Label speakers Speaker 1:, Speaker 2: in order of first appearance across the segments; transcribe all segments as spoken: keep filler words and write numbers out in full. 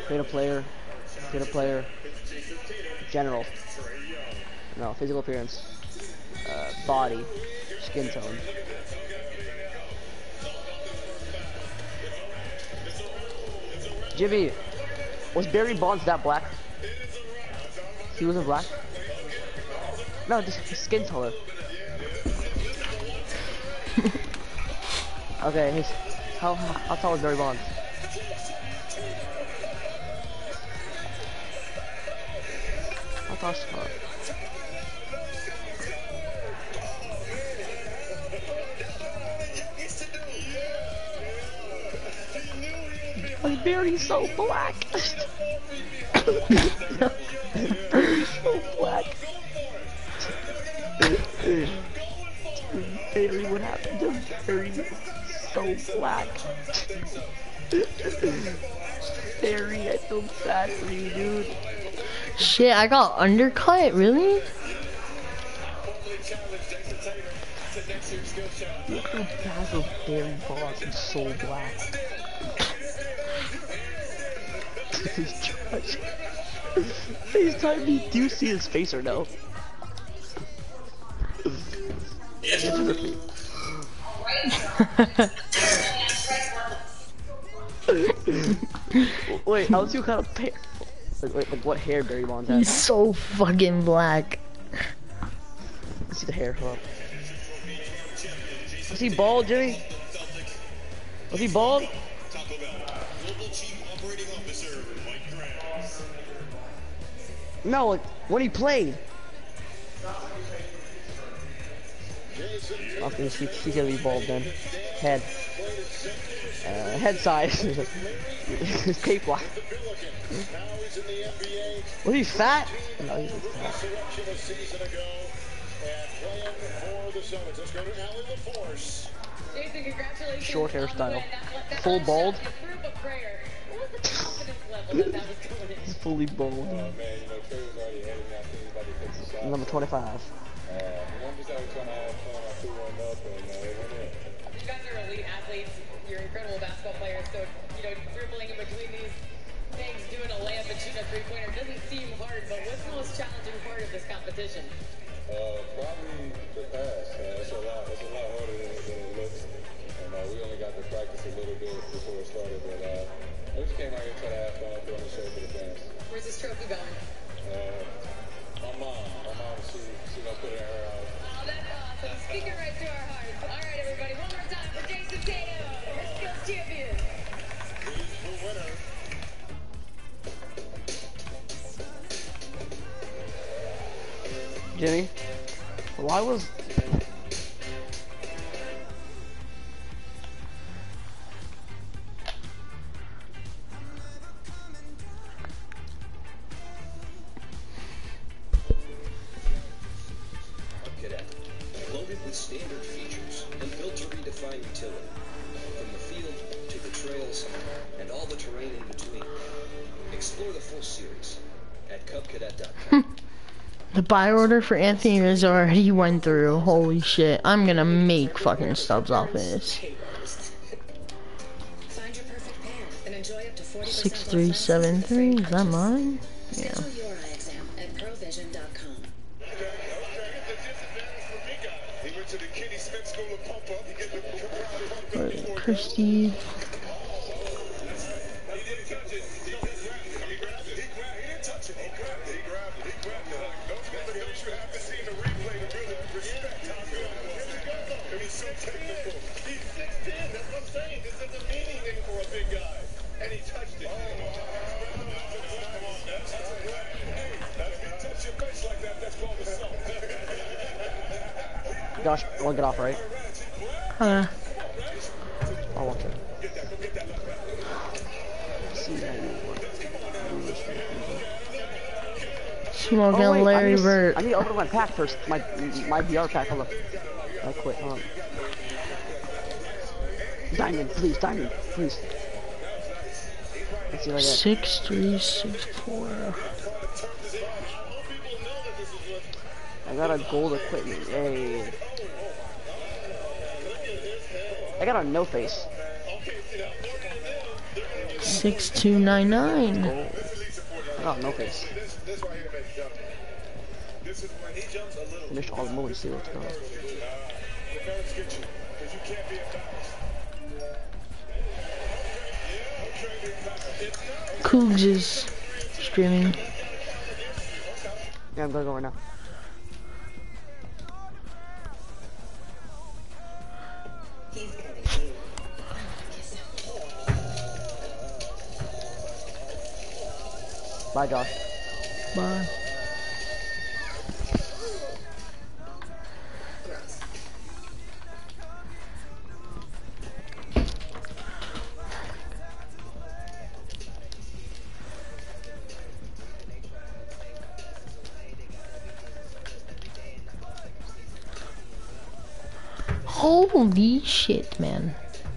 Speaker 1: Create a player. Create a player. General. No, physical appearance. Uh, body. Skin tone. Jimmy, was Barry Bonds that black? He wasn't black? No, just his skin color. Okay, his, how, how tall is Barry Bonds? How tall is he? Like Barry's so black. Barry's so black. Barry, what happened to Barry? So black. Barry, I feel bad for you, dude.
Speaker 2: Shit, I got undercut, really?
Speaker 1: Look how bad of Barry Bonds is so black. This is trash. FaceTime me, do you see his face or no? Wait, how do you kind of pair? Like, like, like what hair Barry Bonds has?
Speaker 2: He's so fucking black.
Speaker 1: Let's see the hair, hold up. Was he bald, Jimmy? Was he bald? No, like, when he played. Okay, he, he's gonna be bald then. Head. Uh, head size. Cape lock. Was he fat? No, he was fat. Short hairstyle. Full bald. He's fully bald. Number twenty-five.
Speaker 3: You guys are elite athletes. You're incredible basketball players. So, you know, dribbling in between these things, doing a layup and shooting a three-pointer doesn't seem hard, but what's the most challenging part of this competition? Uh, probably the pass. Uh, it's a lot. It's a lot harder than, than it looks. And uh, we only got to practice a little bit before it started, but uh, we just came out here to try to have fun, throwing the show for the fans. Where's this trophy going? Uh, my mom. My mom, she, she gonna put it in her house. Oh, that's awesome. Speaking right to our hearts. All right, everybody, one more time for Jason Tatum, the skills champion. He's the winner.
Speaker 1: Jimmy, why was...
Speaker 4: Loaded with standard features and built to redefine utility. From the field to the trails and all the terrain in between. Explore the full series at cub cadet dot com.
Speaker 2: The buy order for Anthony Rizzo already went through. Holy shit. I'm gonna make fucking stubs off this. six three seven three, is that mine? Yeah. Right, Christie.
Speaker 1: Gosh, I want to get off, right?
Speaker 2: Huh.
Speaker 1: I'll watch it.
Speaker 2: Smoking
Speaker 1: Oh, wait,
Speaker 2: Larry
Speaker 1: I need,
Speaker 2: Bird.
Speaker 1: to, I need to open my pack first. My my V R pack. Hold up. I quit. Hold on. Diamond, please, diamond, please. Let's see what I get.
Speaker 2: Six three six four.
Speaker 1: I got a gold equipment. Yay. I got a no face.
Speaker 2: Six two nine nine.
Speaker 1: Oh, no face. Finished all the moves too. Let's go.
Speaker 2: Cougs is streaming.
Speaker 1: Yeah, I'm gonna go right now. Bye, Josh.
Speaker 2: Bye. Holy shit, man.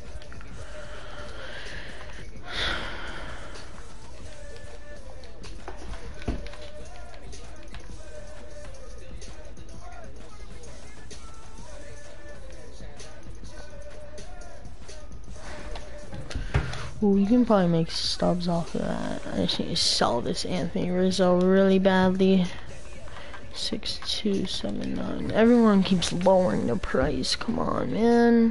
Speaker 2: Ooh, you can probably make stubs off of that. I just need to sell this Anthony Rizzo really badly. six two seven nine. Everyone keeps lowering the price. Come on, man.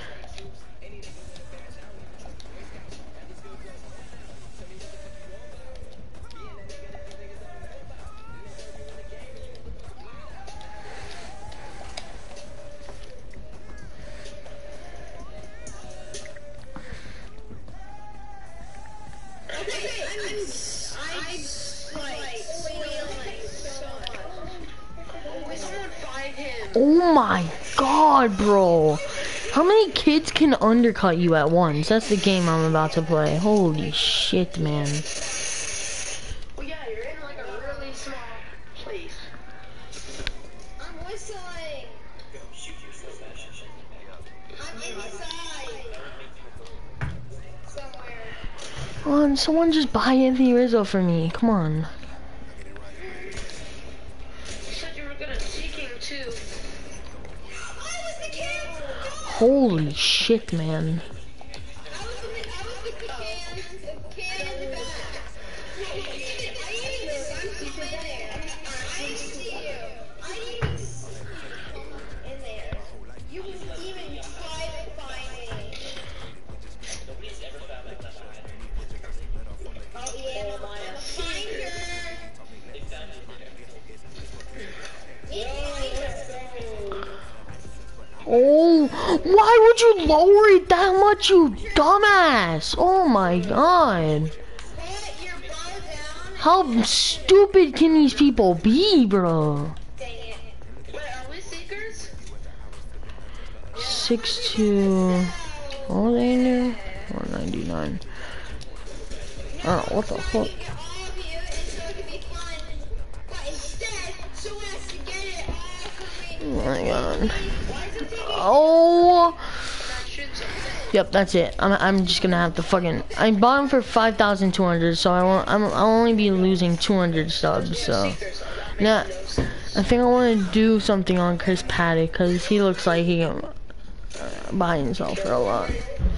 Speaker 2: Oh my god, bro. How many kids can undercut you at once? That's the game I'm about to play. Holy shit, man.
Speaker 3: Well, yeah, you're in like a really small place. I'm whistling. I'm inside. Somewhere.
Speaker 2: Come on, someone just buy Anthony Rizzo for me. Come on.
Speaker 3: You said you were good at seeking too.
Speaker 2: Holy shit, man. Oh, why would you lower it that much, you dumbass? Oh my god. How stupid can these people be, bro?
Speaker 3: Wait, are we seekers?
Speaker 2: six two. What was they in there? one ninety-nine. Oh, what the fuck? Oh my god. Oh. Yep, that's it. I'm I'm just gonna have to fucking. I bought him for five thousand two hundred, so I won't. I'm I'll only be losing two hundred subs. So, now I think I want to do something on Chris Paddock because he looks like he can uh, buy himself for a lot.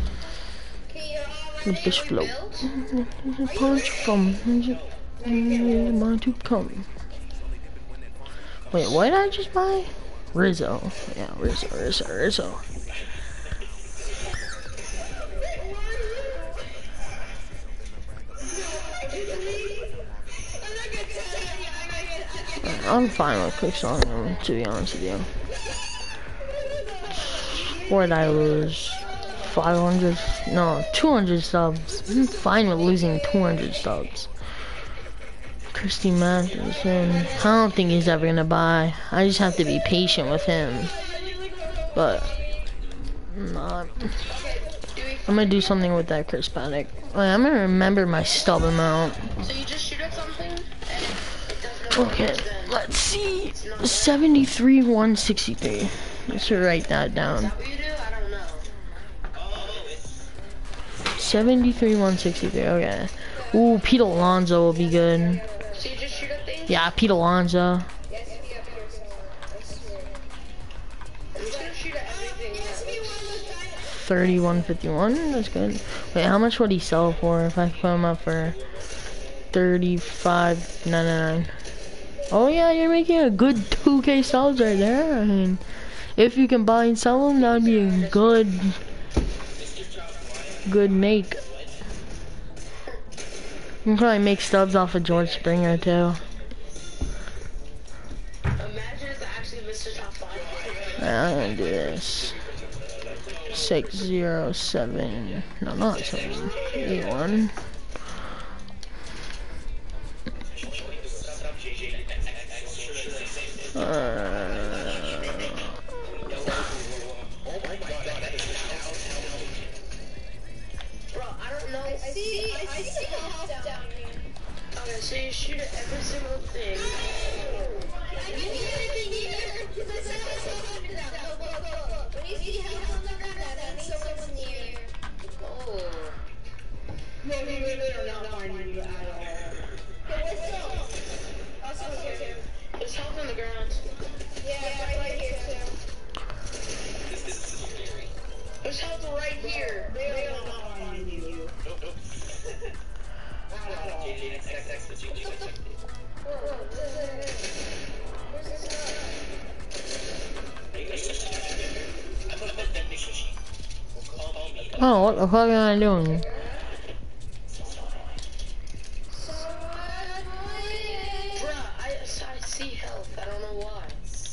Speaker 2: With this float, punch from want to come. Wait, what did I just buy? Rizzo. Yeah, Rizzo, Rizzo, Rizzo. I'm fine with quick selling them, to be honest with you. What did I lose? five hundred? No, two hundred subs. I'm fine with losing two hundred subs. Christy Matheson. I don't think he's ever gonna buy. I just have to be patient with him. But I'm not. I'm gonna do something with that Chris Paddock. Wait, I'm gonna remember my stub amount.
Speaker 3: So you just shoot at something?
Speaker 2: Okay, let's see. seventy-three one sixty-three. Let's write that down.
Speaker 3: What you do? I don't know.
Speaker 2: seventy-three one sixty-three. Okay. Ooh, Pete Alonso will be good.
Speaker 3: So you just shoot at things?
Speaker 2: Yeah, Pete Alonso.
Speaker 3: I'm just gonna shoot at everything.
Speaker 2: thirty-one fifty-one. That's good. Wait, how much would he sell for if I put him up for thirty-five ninety-nine? Oh yeah, you're making a good two K subs right there. I mean, if you can buy and sell them, that'd be a good, good make. You can probably make stubs off of George Springer too.
Speaker 3: Imagine it's actually Mister Top five.
Speaker 2: I'm gonna do this. Six zero seven. No, not seven. Eight one. Uh,
Speaker 3: Bro, I don't know. I see, I see the house down here. Okay, so you shoot at every single thing.
Speaker 5: I didn't see anything either, because I said I saw something down. Look, look, look, look. When you see house on the ground, that means someone's near.
Speaker 3: Oh.
Speaker 5: No, no, no, no, not finding you at all. Hey, what's up? Also here.
Speaker 3: There's health on the ground.
Speaker 5: Yeah, right, right here too.
Speaker 3: There's health right here.
Speaker 5: They are not finding you. At all.
Speaker 2: oh, what the fuck am I doing?
Speaker 3: Bruh, I, I see health. I don't know why.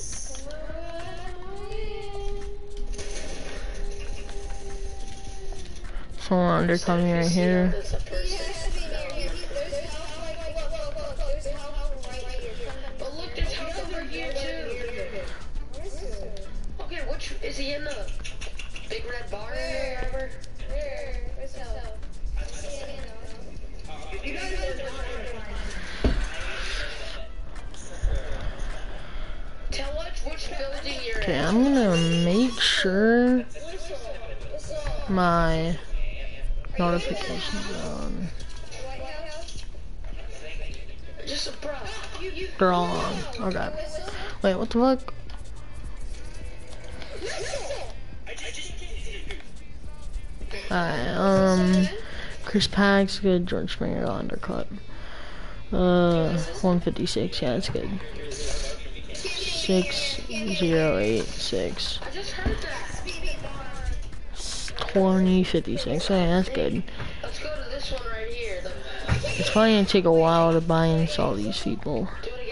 Speaker 2: Someone undercoming right here.
Speaker 3: There's a person. But look, there's health over here too. Okay, which is he in the big red bar in there or whatever? Tell us which building you're
Speaker 2: Okay,
Speaker 3: in.
Speaker 2: I'm gonna make sure my notifications are on.
Speaker 3: Just a bro. You, you,
Speaker 2: They're all on. Okay. Wait, what the fuck? Alright, um, Chris Pack's good, George Springer undercut. Uh, one fifty-six, yeah, that's good. six zero eight six.
Speaker 3: I just heard that.
Speaker 2: twenty fifty-six, yeah, that's good.
Speaker 3: Let's go to this one right here. The,
Speaker 2: It's probably gonna take a while to buy and sell these people.
Speaker 3: do it again.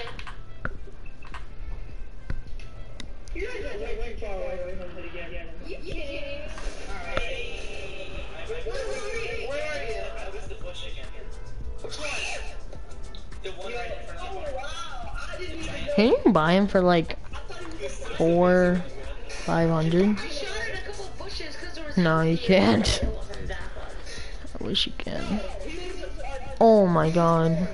Speaker 5: You guys are way too far away from it again. You kidding? Alright.
Speaker 3: Where are you? Which one?
Speaker 5: Oh wow, I didn't even know.
Speaker 2: Can you buy him for like four, five hundred?
Speaker 3: I shot at a couple of bushes because there was.
Speaker 2: No, you can't.
Speaker 3: It wasn't that one.
Speaker 2: I wish you can. Oh my god.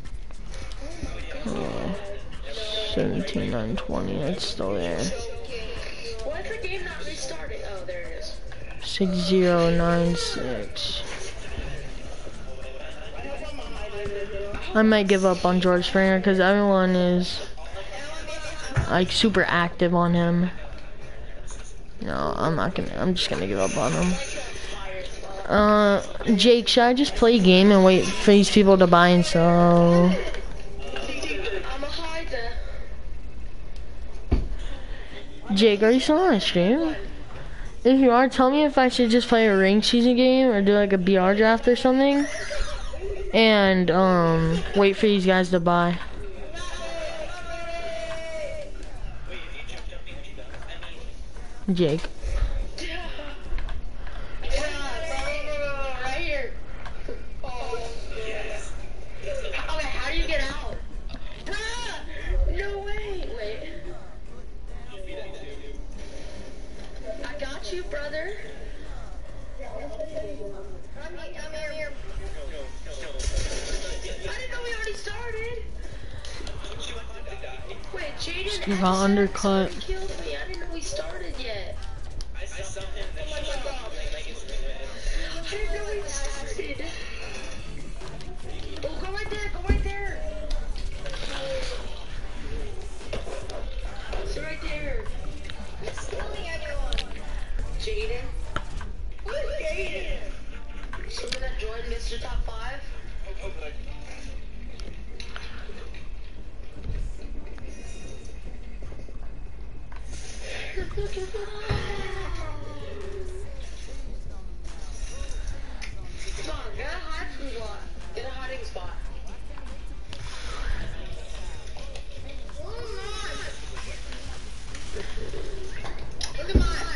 Speaker 2: Oh, seventeen nine twenty, that's still there.
Speaker 3: Why is the game not restarting? Oh, there it is.
Speaker 2: six zero nine six. I might give up on George Springer because everyone is like super active on him. No, I'm not gonna, I'm just gonna give up on him. Uh, Jake, should I just play a game and wait for these people to buy and sell?
Speaker 3: I'ma hide the.
Speaker 2: Jake, are you still on stream? If you are, tell me if I should just play a ring season game or do like a B R draft or something. And, um, wait for these guys to buy. Jake.
Speaker 3: Right here. Oh. Okay, how do you get out? Bruh! No way! Wait. I got you, brother.
Speaker 5: I'm here.
Speaker 3: I didn't know we already started. Wait, Jaden
Speaker 2: Steve got undercut.
Speaker 3: killed me. I didn't know we started yet. I didn't know we started. Oh, go right there. Go right there. It's right there.
Speaker 5: Who's killing everyone?
Speaker 3: Jaden. your top five? Come on, get a hiding spot. Get a hiding spot. Look at mine.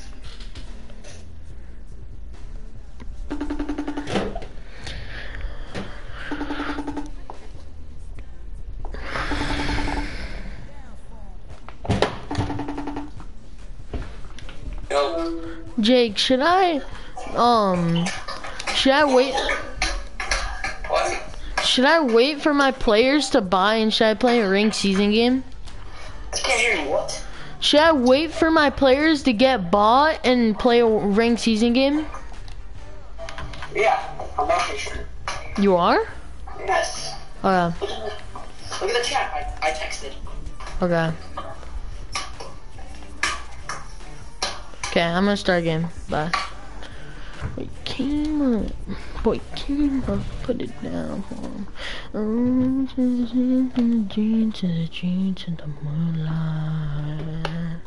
Speaker 2: Jake, should I, um, should I wait?
Speaker 6: What?
Speaker 2: Should I wait for my players to buy and should I play a ranked season game?
Speaker 6: I can't hear you. What?
Speaker 2: Should I wait for my players to get bought and play a ranked season game?
Speaker 6: Yeah, I'm actually sure.
Speaker 2: You are?
Speaker 6: Yes.
Speaker 2: Okay.
Speaker 6: Look at the chat. I, I texted.
Speaker 2: Okay. Okay, I'm gonna start a game. Bye. Boy, came up. Boy, came up. Put it down for him. Oh, to the jeans, to the jeans, in the moonlight.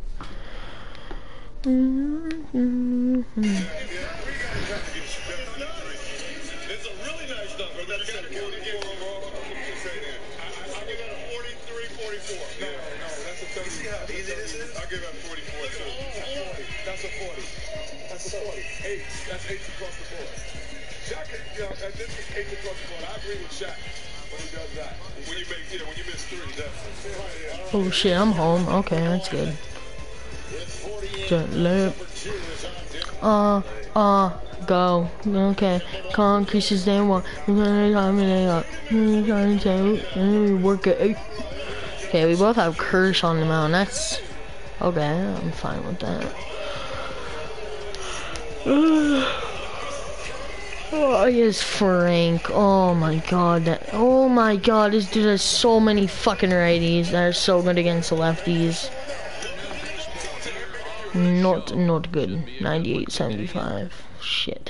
Speaker 2: Mm-hmm.
Speaker 7: It's a really nice number. That's got to go to get overall. I'll give that a forty-three forty-four. No, no, that's a thirty. See how easy this is? I'll give that forty-four too. That's a forty. That's a forty. Eight. That's eight across the board. Shaq, you know, this is eight across the board. I agree with Shaq when he does that. When you make, you know, when you miss three, definitely.
Speaker 2: Oh shit, I'm home. Okay, that's good. Jet lip. Uh, uh, go. Okay. Concrete is then one. Work it. Okay, we both have curse on the mountain. That's okay. I'm fine with that. Oh, yes, Frank. Oh my god. That, oh my god. This dude has so many fucking righties that are so good against the lefties. Not, not good. ninety-eight seventy-five. Shit.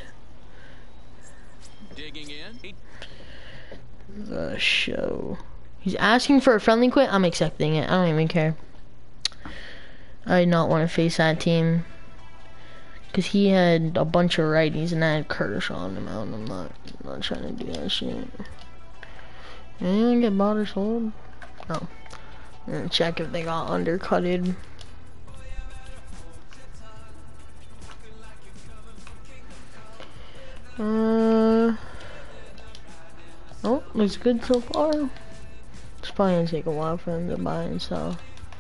Speaker 2: The show. He's asking for a friendly quit. I'm accepting it. I don't even care. I did not want to face that team. Because he had a bunch of righties and I had Kershaw on him out. I'm not, I'm not trying to do that shit. Anyone get bought or sold? No. I'm gonna check if they got undercutted. Uh, oh, looks good so far. It's probably gonna take a while for him to buy and sell.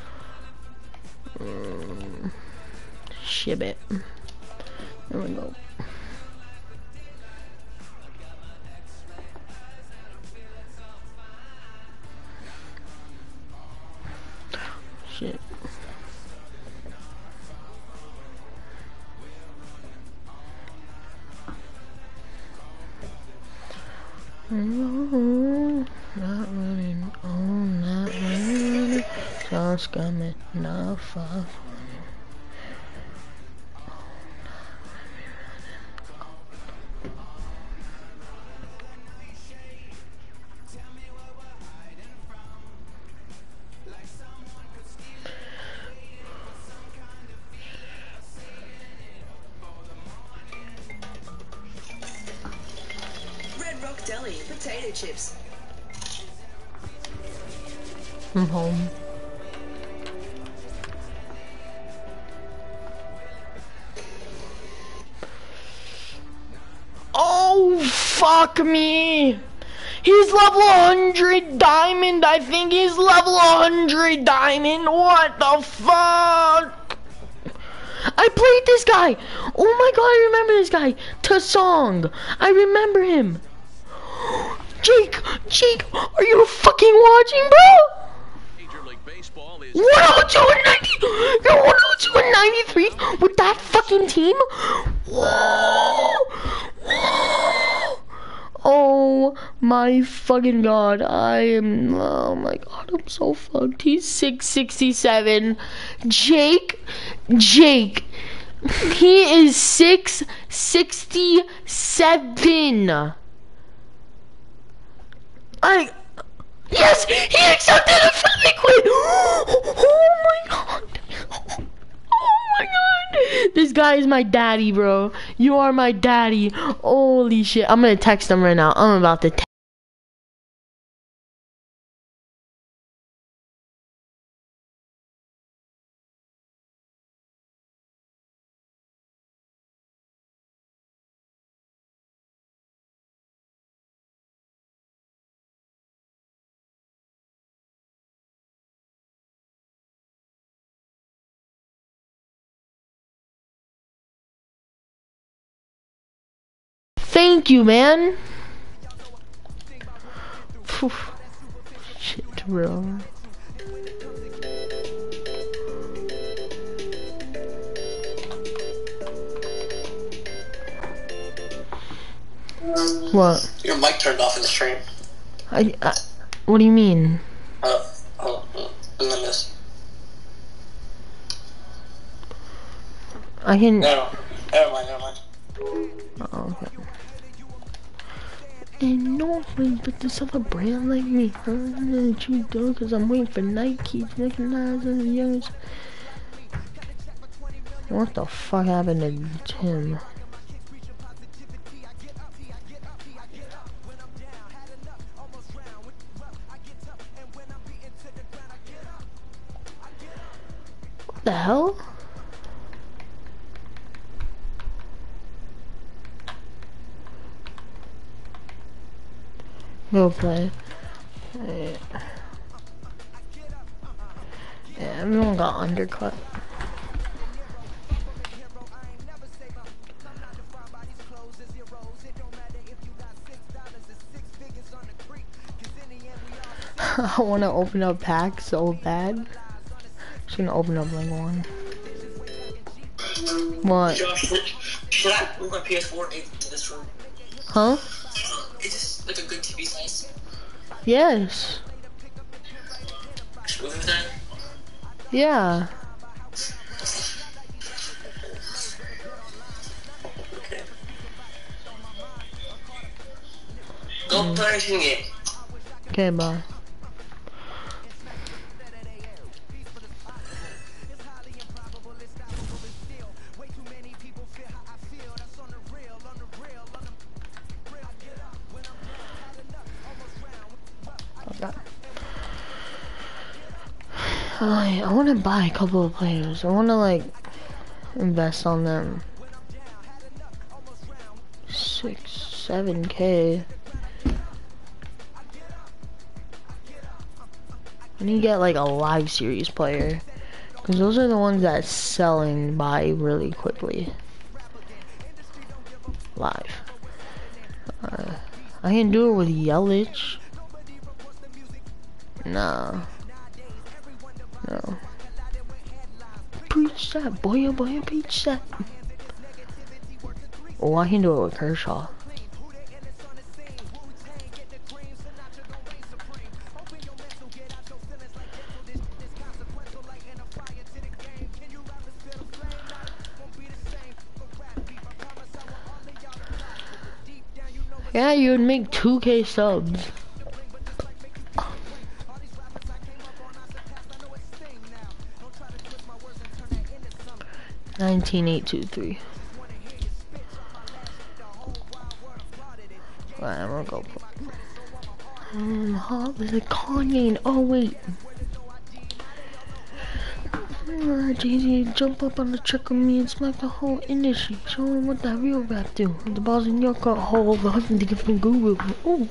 Speaker 2: Um, ship it. There we go. Shit. Oh, not running, oh, not running, just coming, not far.
Speaker 8: Deli potato chips.
Speaker 2: I'm home. Oh, fuck me. He's level one hundred diamond. I think he's level one hundred diamond. What the fuck? I played this guy. Oh my god, I remember this guy. Tasong. I remember him. Jake, Jake, are you fucking watching, bro?
Speaker 9: Major League Baseball is
Speaker 2: one oh two and ninety, you're one oh two and ninety-three with that fucking team? Whoa, whoa. Oh my fucking god, I am, oh my god, I'm so fucked. He's six sixty-seven. Jake, Jake, he is six sixty-seven. I. Yes, he accepted a friendly quit. Oh my god. Oh my god. This guy is my daddy, bro. You are my daddy. Holy shit. I'm gonna text him right now. I'm about to text. Thank you, man. Phew. Shit, bro. What?
Speaker 6: Your mic turned off in the stream.
Speaker 2: I, I what do you mean?
Speaker 6: Uh, oh, oh, and then this.
Speaker 2: I can.
Speaker 6: No, never mind, never mind.
Speaker 2: Oh, okay. Ain't no one but this other brand like me. Huh? That you do, cause I'm waiting for Nike to recognize as the youngest. What the fuck happened to Tim? What the hell? Go play. Yeah, yeah, everyone got undercut. I want to open up packs so bad. Just gonna open up like one. What?
Speaker 6: Josh, should I move my P S four into this room?
Speaker 2: Huh?
Speaker 6: Is this like a good T V size?
Speaker 2: Yes.
Speaker 6: Should we move that?
Speaker 2: Yeah.
Speaker 6: Okay. Go play a game.
Speaker 2: Okay, bye. I, I want to buy a couple of players. I want to like invest on them. Six, seven K. I need to get like a live series player, because those are the ones that sell and buy really quickly. Live. Uh, I can do it with Yelich. Nah. No. Preach that, boy, boy, preach that. Oh, I can do it with Kershaw. Yeah, you would make two K subs. nineteen eight two three. Alright, I'm gonna go. Um, huh? There's a Kanye and oh wait. Uh, Jay-Z, jump up on the trick with me and smack the whole industry. Show them what that real rap do. The balls in your car, whole the husband to get from Google. Ooh.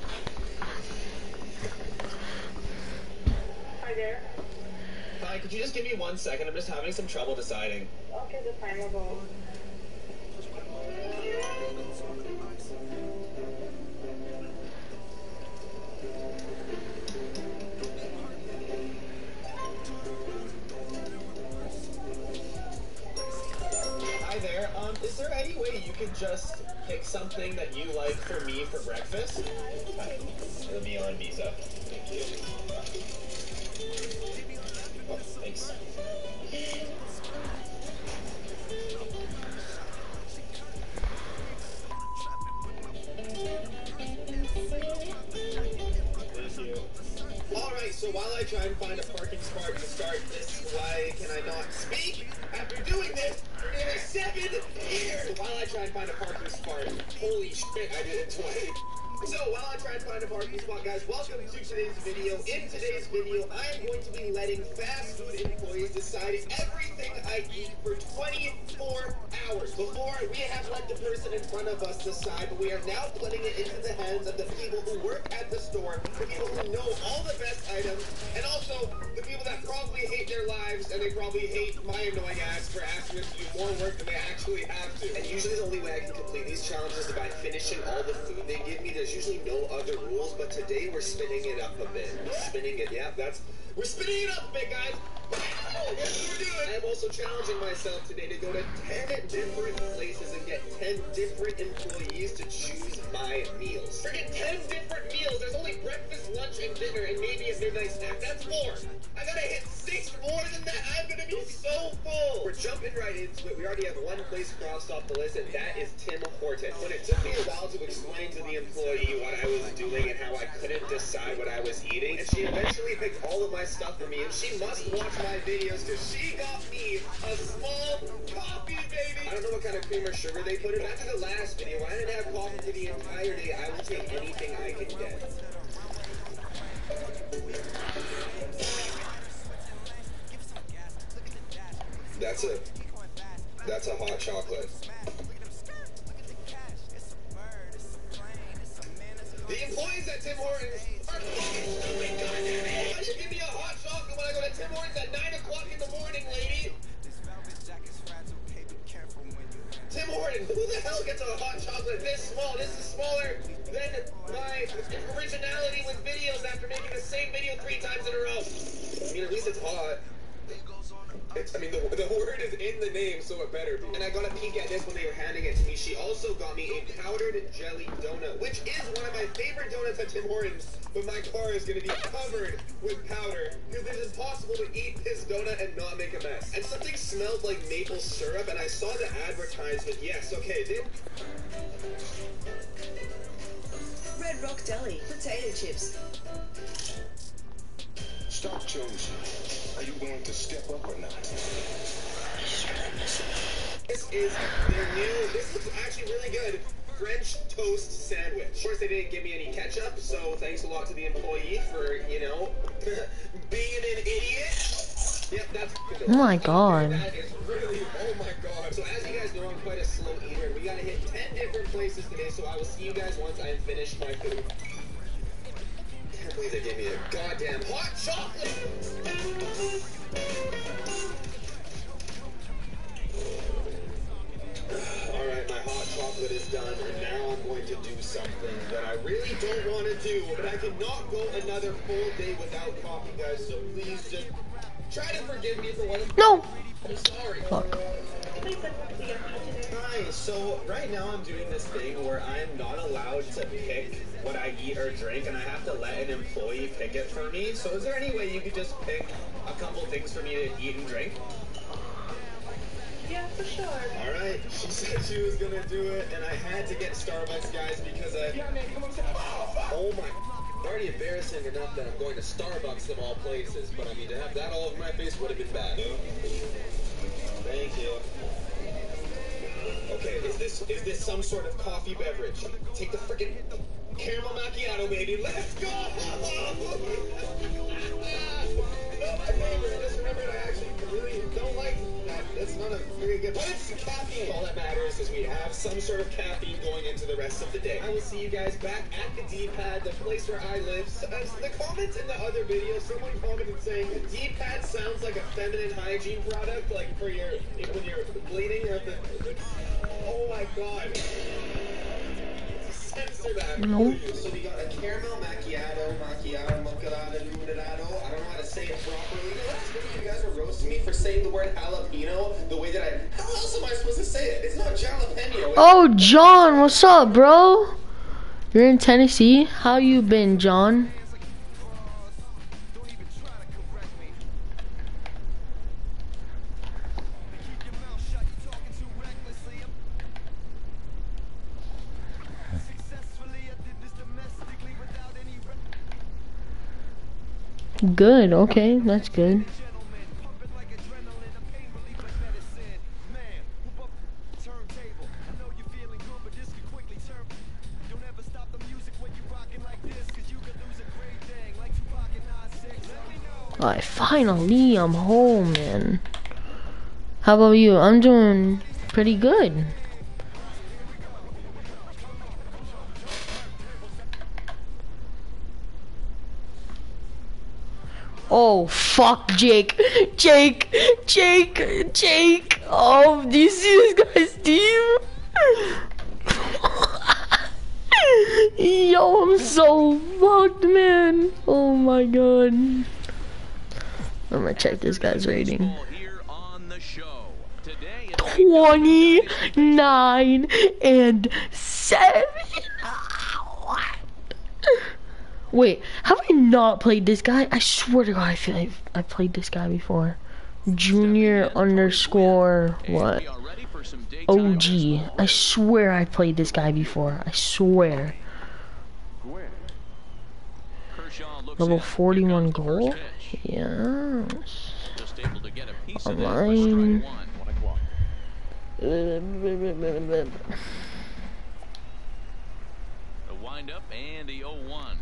Speaker 3: Hi there.
Speaker 10: Hi, could you just give me one second? I'm just having some trouble deciding.
Speaker 3: Okay, the time will go.
Speaker 10: Hi there. Um, is there any way you could just pick something that you like for me for breakfast? Hi. It'll be on Visa. Thank you. Oh, thanks. So while I try and find a parking spot to start this, why can I not speak? After doing this for nearly seven years. So while I try and find a parking spot, holy shit, I did it twice. So while I try and find a parking spot, guys, welcome to today's video. In today's video, I am going to be letting fast food employees decide everything I eat for twenty-four hours. Before, we have let the person in front of us decide, but we are now putting it into the hands of the people who work at the store, the people who know all the best items, and also the people that probably hate their lives, and they probably hate my annoying ass for asking us to do more work than they actually have to. And usually the only way I can complete these challenges is by finishing all the food they give me. There's usually no other rules, but today we're spinning it up a bit. We're spinning it, yeah, that's, we're spinning it up a bit, guys. That's what we're doing. I'm also challenging myself today to go to ten different places and get ten different employees to choose my meals. Forget ten different meals. There's only breakfast, lunch, and dinner, and maybe a midnight snack. That's four. I gotta hit six more than that. I'm gonna be so full. We're jumping right into it. We already have one place crossed off the list, and that is Tim Hortons. When it took me a while to explain to the employee what I was doing and how I couldn't decide what I was eating, and she eventually picked all of my stuff for me, and she must watch my videos because she got me a small coffee, baby. I don't know what kind of cream or sugar they put in. Back to the last video, when I didn't have coffee for the entire day, I will take anything I can get. That's a, that's a hot chocolate. The employees at Tim Hortons are fucking stupid, goddammit! Why do you give me a hot chocolate when I go to Tim Hortons at nine o'clock in the morning, lady? Tim Hortons, who the hell gets a hot chocolate this small? This is smaller than my originality with videos after making the same video three times in a row. I mean, at least it's hot. It's, I mean, the, the word is in the name, so it better be. And I got a peek at this when they were handing it to me. She also got me a powdered jelly donut, which is one of my favorite donuts at Tim Hortons, but my car is going to be covered with powder, because it is impossible to eat this donut and not make a mess. And something smelled like maple syrup, and I saw the advertisement. Yes, okay, then...
Speaker 8: Red Rock Deli, potato chips.
Speaker 7: Stop, Jones. Are you going to step up or not?
Speaker 10: This is their new, this looks actually really good, French toast sandwich. Of course, they didn't give me any ketchup, so thanks a lot to the employee for, you know, being an idiot. Yep, that's...
Speaker 2: Oh my god.
Speaker 10: That is really, oh my god. So as you guys know, I'm quite a slow eater. We gotta hit ten different places today, so I will see you guys once I have finished my food. I can't believe they gave me a goddamn hot chocolate! Alright, my hot chocolate is done, and now I'm going to do something that I really don't want to do, but I cannot go another full day without coffee, guys, so please just try to forgive me for what I'm...
Speaker 2: No!
Speaker 10: I'm sorry.
Speaker 2: Fuck.
Speaker 10: Hi, so right now I'm doing this thing where I'm not allowed to pick what I eat or drink, and I have to let an employee pick it for me. So is there any way you could just pick a couple things for me to eat and drink?
Speaker 5: Yeah, for sure.
Speaker 10: Alright, she said she was gonna do it, and I had to get Starbucks, guys, because I... Yeah, man, come on, come on. Oh my... Already embarrassing enough that I'm going to Starbucks of all places, but I mean, to have that all over my face would have been bad. Thank you. Okay, is this is this some sort of coffee beverage? Take the freaking caramel macchiato, baby. Let's go! Oh, my favorite. Just remember, I actually really don't like that. That's not a very good. But it's caffeine. All that matters is we have some sort of caffeine going into the rest of the day. I will see you guys back at the D-pad, the place where I live. So, uh, the comments in the other video, someone commented saying the D-pad sounds like a feminine hygiene product, like for your when you're bleeding or the. the oh my god. Censor that.
Speaker 2: No.
Speaker 10: So we got a caramel macchiato, macchiato, moccarato, luminado. I don't know how to say it properly. Last video you guys were roasting me for saying the word jalapeno the way that I... How else am I supposed to say it? It's not jalapeno.
Speaker 2: Oh, John, what's up, bro? You're in Tennessee? How you been, John? Good, okay, that's good. Alright, finally I'm home, man. How about you? I'm doing pretty good. Oh, fuck, Jake. Jake, Jake, Jake. Oh, do you see this guy's team? Yo, I'm so fucked, man. Oh my god. I'm gonna check this guy's rating. twenty-nine and seven. Wait, have I not played this guy? I swear to God, I feel like I played this guy before. Junior underscore what? O G. I swear I played this guy before. I swear. Level forty-one goal? Yes. Online.
Speaker 9: The wind up and the oh one.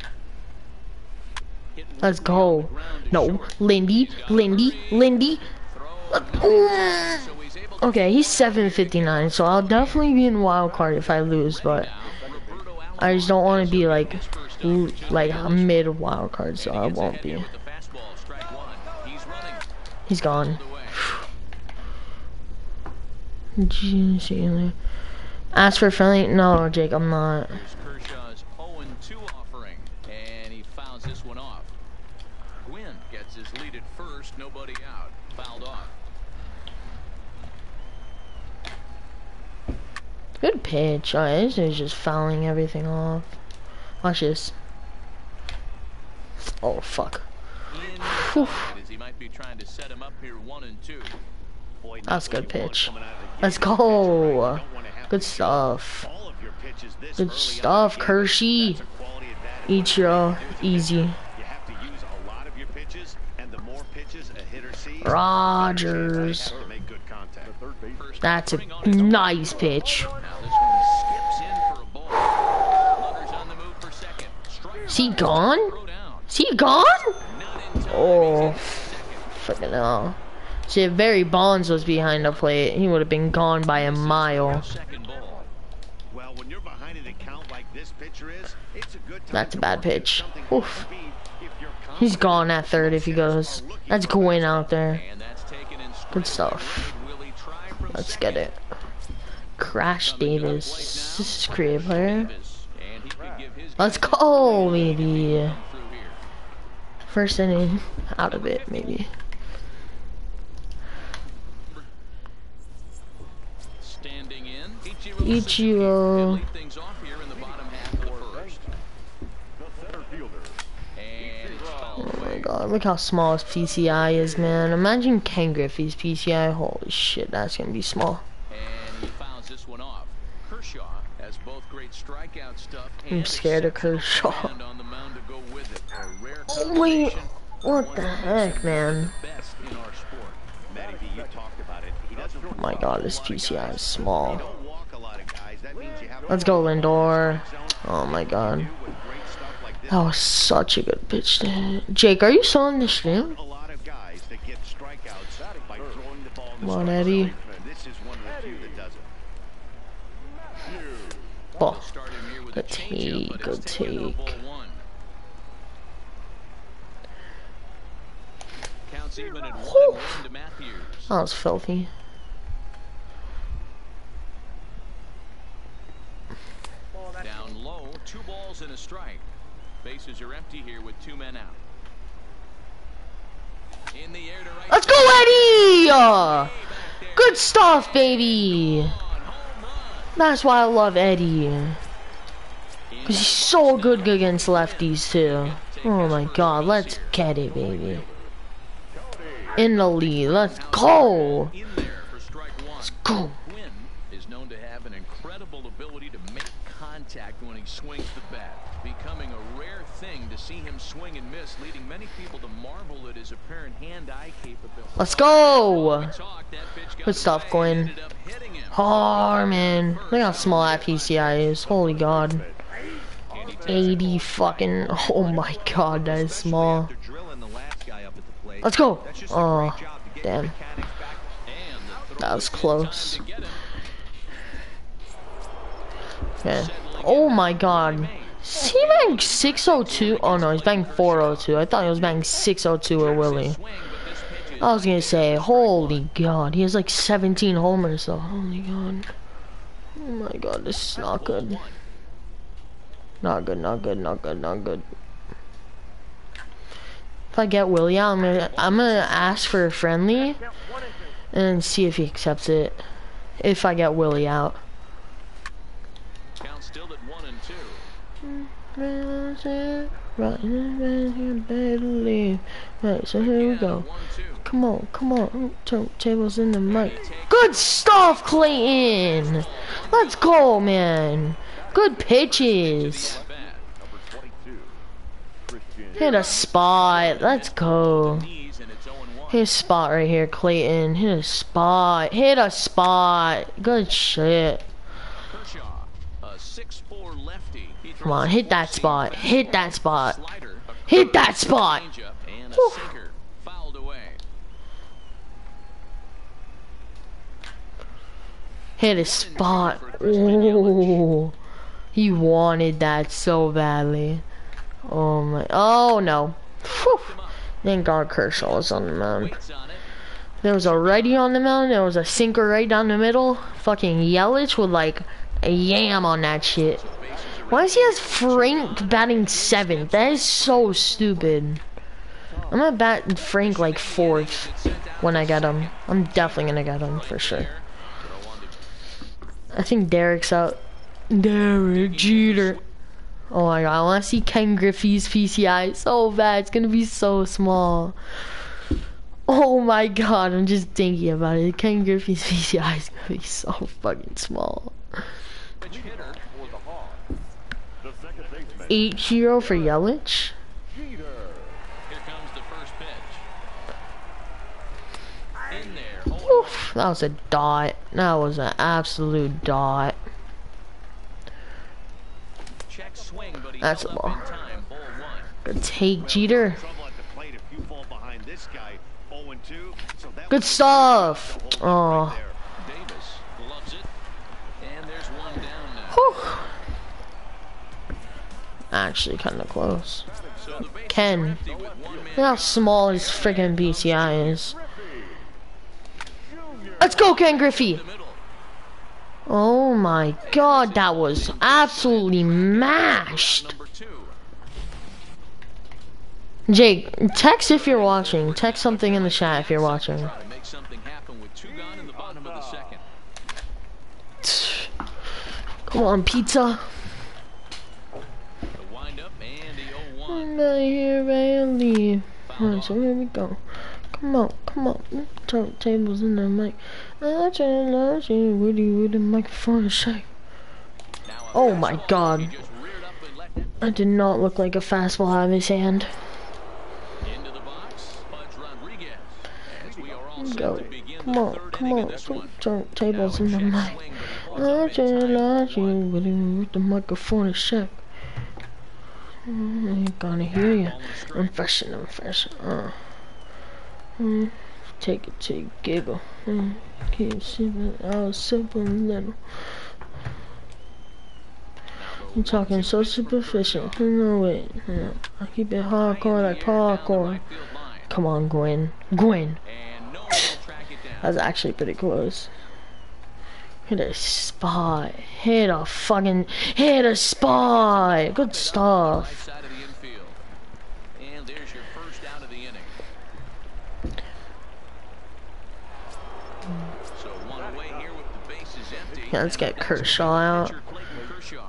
Speaker 2: Let's go. No, Lindy, Lindy, Lindy. Okay, he's seven fifty-nine, so I'll definitely be in wild card if I lose, but I just don't want to be like like a mid wild card, so I won't be. He's gone. Ask for friendly? No, Jake, I'm not.
Speaker 9: Kershaw's oh two offering, and he fouls this one off. Gwynn gets his lead at first, nobody out, fouled off.
Speaker 2: Good pitch. Oh, this is just fouling everything off. Watch this. Oh, fuck.
Speaker 9: He might be trying to set him up here one and two.
Speaker 2: That's a good pitch. Let's go. Good stuff. Good stuff, Kershey. Ichiro, easy. Rogers. That's a nice pitch. Is he gone? Is he gone? Oh, fucking hell. See, if Barry Bonds was behind the plate, he would have been gone by a mile. That's a bad pitch. Oof. He's gone at third if he goes. That's Gwynn out there. Good stuff. Let's get it. Crash Davis. This is creative player. Let's go, maybe. First inning, out of it, maybe. Ichiro. Oh my god, look how small his P C I is, man. Imagine Ken Griffey's P C I. Holy shit, that's gonna be small. I'm scared of Kershaw. Oh wait, what the heck, man? Oh my god, this P C I is small. Let's go, Lindor. Oh my god. That was such a good pitch to hit. Jake, are you still on the stream? Come on, Eddie. Ball. Good take, good take. Whew. That was filthy.
Speaker 9: Down low, two balls and a strike. Bases are empty here with two men out. In the air to right.
Speaker 2: Let's go, Eddie! Uh, good stuff, baby. That's why I love Eddie. Because he's so good against lefties, too. Oh my god, let's get it, baby. In the lead, let's go. Let's go.
Speaker 9: Is known to have an incredible ability to make contact when he swings the bat, becoming a rare thing to see him swing and miss, leading many people to marvel at his apparent hand-eye capability.
Speaker 2: Let's go! Good stuff, Gwen. Oh, man. Look how small that P C I is. Holy God. eighty fucking... Oh my God, that is small. Let's go! Oh, damn. That was close. Okay. Oh my God. Is he bang six oh two? Oh no, he's bang four oh two. I thought he was bang six oh two or Willie. I was gonna say, holy God, he has like seventeen homers though. Holy God. Oh my God, this is not good. Not good, not good, not good, not good. If I get Willie out, I'm gonna, I'm gonna ask for a friendly and see if he accepts it. If I get Willie out.
Speaker 9: Count still at one and two.
Speaker 2: Right, so here we go. Come on, come on. Tables in the mic. Good stuff, Clayton. Let's go, man. Good pitches. Hit a spot. Let's go. Hit a spot right here, Clayton. Hit a spot. Hit a spot. Good shit. Come on, hit that spot. Hit that spot. Hit that spot. Whew. Hit a spot. Oh, he wanted that so badly. Oh my. Oh no. Whew. Thank God Kershaw was on the mound. There was a righty on the mound. There was a sinker right down the middle. Fucking Yelich with like a yam on that shit. Why does he has Frank batting seventh? That is so stupid. I'm gonna bat Frank like fourth when I get him. I'm definitely gonna get him for sure. I think Derek's out. Derek Jeter. Oh my God, I wanna see Ken Griffey's P C I so bad. It's gonna be so small. Oh my God, I'm just thinking about it. Ken Griffey's P C I is gonna be so fucking small. eight zero for Yelich.
Speaker 9: Here comes the first pitch. In there.
Speaker 2: Oof, that was a dot. That was an absolute dot.
Speaker 9: Check swing, but he
Speaker 2: That's a
Speaker 9: held up
Speaker 2: ball.
Speaker 9: in time. Ball one.
Speaker 2: Good take, Jeter. Good stuff. Oh.
Speaker 9: Davis loves it. And there's one down now.
Speaker 2: Whew. Actually, kind of close.
Speaker 9: So the base
Speaker 2: Ken.
Speaker 9: is empty with one man.
Speaker 2: Look how small his freaking P C I is. Let's go, Ken Griffey. Oh my God, that was absolutely mashed.
Speaker 9: Number two.
Speaker 2: Jake, text if you're watching. Text something in the chat if you're watching.
Speaker 9: Try to make something happen with two gone in the bottom of the second.
Speaker 2: Come on, pizza.
Speaker 9: The windup and the oh one.
Speaker 2: I'm not here, I leave. Alright, so here we go. Come on, come on. Turn tables in the mic. I try to love you, Woody, with the microphone shake. Oh my God. That did not look like a fastball out of his hand.
Speaker 9: Into the box, Pudge Rodriguez. As we are all set
Speaker 2: Go.
Speaker 9: to begin
Speaker 2: Come
Speaker 9: the
Speaker 2: on,
Speaker 9: third
Speaker 2: come
Speaker 9: inning
Speaker 2: on.
Speaker 9: of this one.
Speaker 2: Turn tables
Speaker 9: Now
Speaker 2: in the
Speaker 9: check
Speaker 2: mic.
Speaker 9: swing, but he holds
Speaker 2: I
Speaker 9: up
Speaker 2: try
Speaker 9: in
Speaker 2: to
Speaker 9: time.
Speaker 2: love you,
Speaker 9: One.
Speaker 2: Woody, with the microphone shake. I ain't gonna hear you. I'm fresh and I'm fresh. Uh. Mm, take it to giggle. Mm, keep sipping, I'll sip a little. I'm talking so superficial. No way. No. I keep it hardcore like parkour. Come on, Gwen. Gwen.
Speaker 9: And no one will track it down.
Speaker 2: That's actually pretty close. Hit a spot. Hit a fucking. Hit a spot. Good
Speaker 9: Right
Speaker 2: stuff.
Speaker 9: side of the infield. And there's your first out of the inning. So one away here with the bases empty.
Speaker 2: Yeah, let's get Kershaw out.
Speaker 9: Pitcher Clayton Kershaw.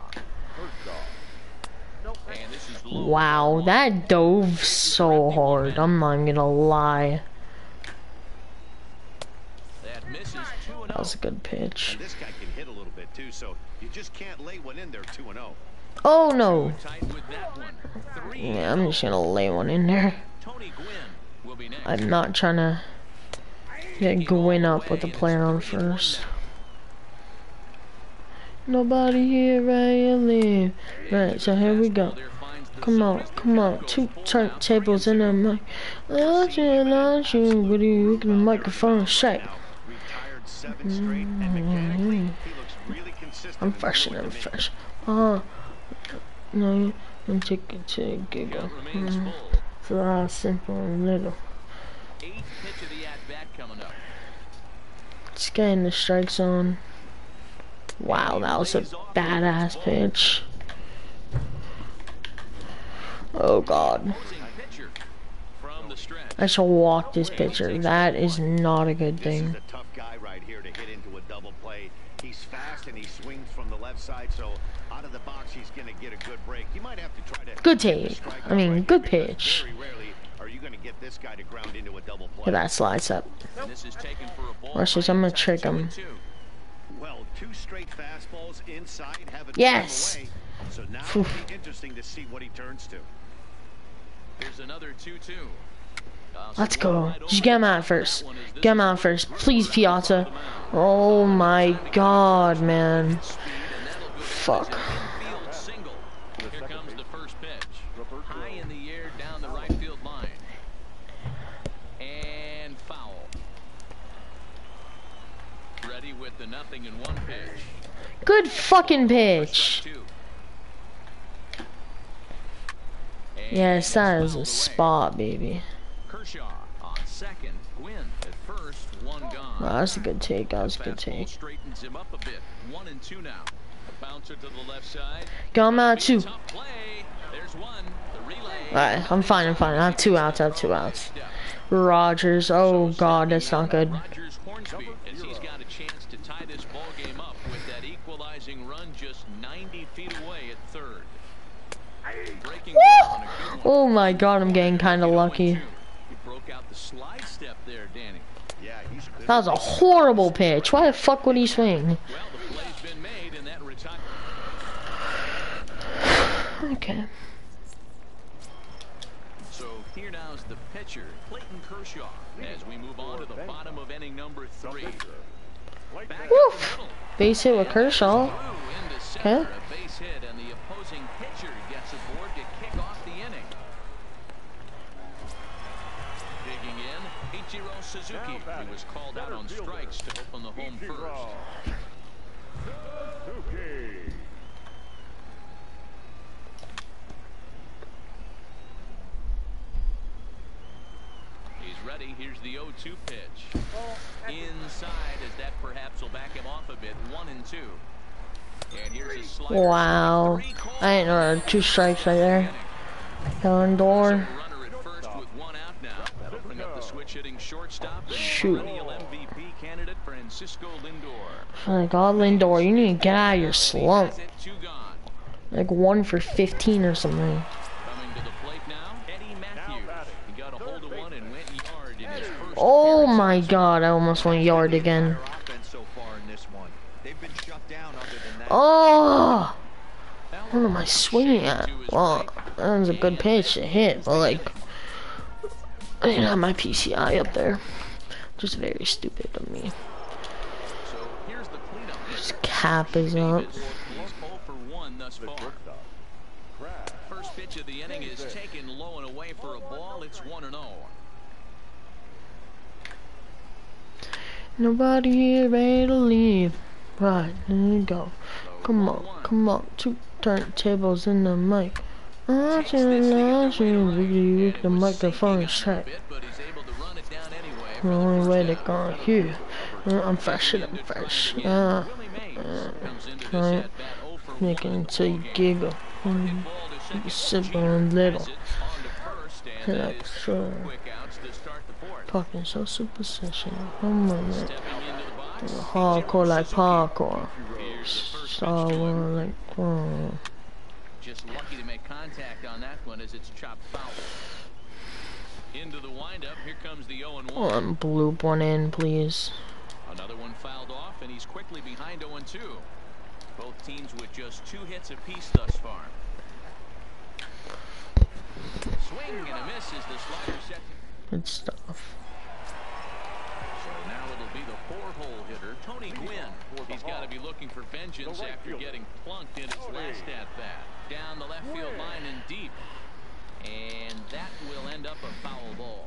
Speaker 9: And this is low.
Speaker 2: Wow, that dove so hard. I'm not even gonna lie.
Speaker 9: That misses two and
Speaker 2: That was a good pitch.
Speaker 11: And this guy can hit a little bit too, so you just can't lay one in there two and oh.
Speaker 2: Oh no!
Speaker 9: Tight with that one. Three.
Speaker 2: Yeah, I'm just gonna lay one in there.
Speaker 9: Tony Gwynn will be next.
Speaker 2: I'm not trying to get Gwyn up with the player on first. Nobody here, I live. Right, so here we go. Come on, come on. Two turntables in the mic. I shoot with you, the microphone shake. Mm-hmm. I'm fresh and I'm fresh. Uh, no, I'm taking to a giggle. Mm-hmm. It's a lot simple and little. Just getting the strike zone. Wow, that was a badass pitch. Oh god. I shall walk this pitcher. That is not a good thing.
Speaker 11: This is a tough guy right here to hit into a double play. He's fast and he swings from the left side, so out of the box he's going to get a good break. You might have to try to
Speaker 2: good take. I mean, good pitch.
Speaker 11: Very rarely are you going to get this guy to ground into a double play.
Speaker 2: Look at that slice up. Rushes, I'm gonna trick him.
Speaker 11: Well, two straight fastballs inside have it
Speaker 2: yes.
Speaker 11: Away, so now it'll be interesting to see what he turns to.
Speaker 9: Here's another two two.
Speaker 2: Let's go. Just get him out first. Get him out first. Please, Piazza. Oh my god, man. Fuck.
Speaker 9: Here comes the first pitch. High in the air down the right field line. And foul. Ready with the nothing in one pitch.
Speaker 2: Good fucking pitch. Yes, that is a spot, baby.
Speaker 9: Kershaw on second. Gwynn at first. One gone.
Speaker 2: Wow, that's a good take. That was a good take.
Speaker 9: Straightens him up a bit. One and two now. Bouncer to the left side.
Speaker 2: Got him out two.
Speaker 9: There's one. The relay.
Speaker 2: Alright, I'm fine. I'm fine. I have two outs. I have two outs. Rogers. Oh god, that's not good.
Speaker 9: Rogers Hornsby, as he's got a chance to tie this ball game up with that equalizing run just ninety feet away at third. Breaking down a good one.
Speaker 2: Oh my god, I'm getting kind of lucky.
Speaker 9: He broke out the slide step there, Danny.
Speaker 11: Yeah, he's good.
Speaker 2: That was a horrible pitch. Why the fuck would he swing?
Speaker 9: Well, the play's been made in that retire.
Speaker 2: Okay.
Speaker 9: So here now is the pitcher, Clayton Kershaw, as we move on to the bottom of inning number three. Back
Speaker 2: Woof. Base hit with Kershaw. Okay.
Speaker 9: A base hit, and the opposing pitcher gets aboard to kick off the inning. Digging in, Ichiro Suzuki, who was called out on strikes to open the home first. He's ready. Here's the oh two pitch. Inside, as that perhaps will back him off a bit. One and two. And here's a slider.
Speaker 2: Wow. I didn't know there were two strikes right there. Helen door.
Speaker 9: Runner at first with one out now. That'll bring up the switch hitting shortstop.
Speaker 2: Shoot.
Speaker 9: Perennial M V P candidate Francisco Lindor.
Speaker 2: Oh my god, Lindor, you need to get out of your slump.
Speaker 9: Two gone.
Speaker 2: Like one for fifteen or something.
Speaker 9: Coming to the plate now, Eddie Matthews. He got a hold of one and went yard in his first.
Speaker 2: Oh my god, I almost went yard again. Oh! What am I swinging at? Well, that was a good pitch to hit, but like, I didn't have my P C I up there. Just very stupid of me.
Speaker 9: So here's the cleanup.
Speaker 2: His cap is up.
Speaker 9: He's oh for one thus far. First pitch of the inning is taken low and away for a ball. It's one and oh.
Speaker 2: Nobody here ready to leave. Right, there you go. Come on, come on. Two turntables in the mic. I should the microphone check. The only way to go here. I'm fresh, I'm fresh. Uh, uh, making it till you giggle. Mm, simple and little. Like, sure. Talking so superstition. Come on, man. Hardcore like parkour. Star Wars like oh.
Speaker 9: Just lucky to make contact on that one as it's chopped foul. Into the windup, here comes the oh and one.
Speaker 2: One bloop one in, please.
Speaker 9: Another one fouled off, and he's quickly behind oh and two. Both teams with just two hits apiece thus far. Swing and a miss as the slider set.
Speaker 2: Good stuff.
Speaker 9: So now it'll be the four-hole hitter, Tony Gwynn. He's got to be looking for vengeance after getting plunked in his last at-bat. Down the left field line and deep. And that will end up a foul ball.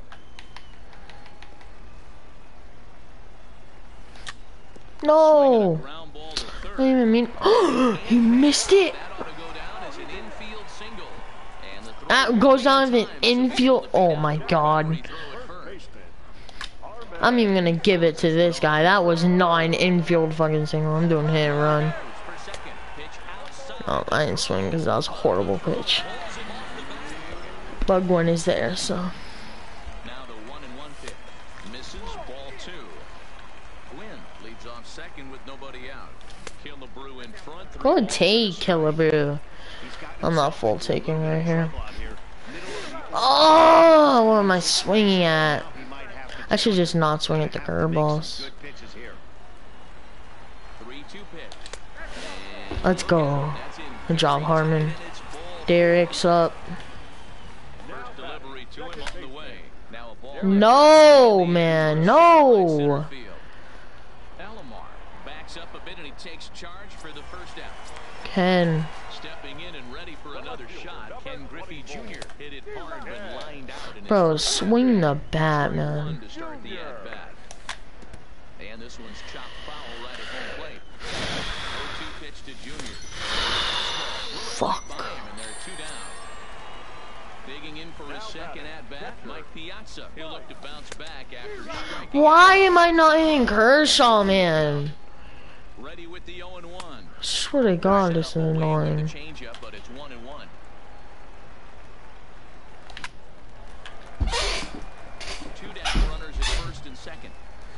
Speaker 2: No! I didn't even mean. He missed it! That goes down to the infield. Oh my god. I'm even gonna give it to this guy. That was not an infield fucking single. I'm doing hit and run. Oh, I didn't swing because that was a horrible pitch. But Gwen is there, so.
Speaker 9: Now the one and one pitch misses, ball two. Gwynn leads off second with nobody out. Killebrew in front.
Speaker 2: Go and take Killebrew. I'm not full taking right here. Oh, what am I swinging at? I should just not swing at the curveballs. Let's go. Good job, Harmon. Derek's up. No, man, no. Ken.
Speaker 9: Stepping in and ready for another shot. Ken Griffey Junior hit it hard but lined out.
Speaker 2: Bro, swing the bat, man.
Speaker 9: To start the at-bat. And this one's chopped foul right at home plate. oh two pitch to Junior.
Speaker 2: Fuck.
Speaker 9: And they're two down. Digging in for his second at-bat, Mike Piazza. He'll look to bounce back after striking.
Speaker 2: Why am I not hitting Kershaw, man?
Speaker 9: Ready with the oh and one.
Speaker 2: Swear to God, this is annoying.
Speaker 9: Change up, but it's one and one. Two down runners at first and second.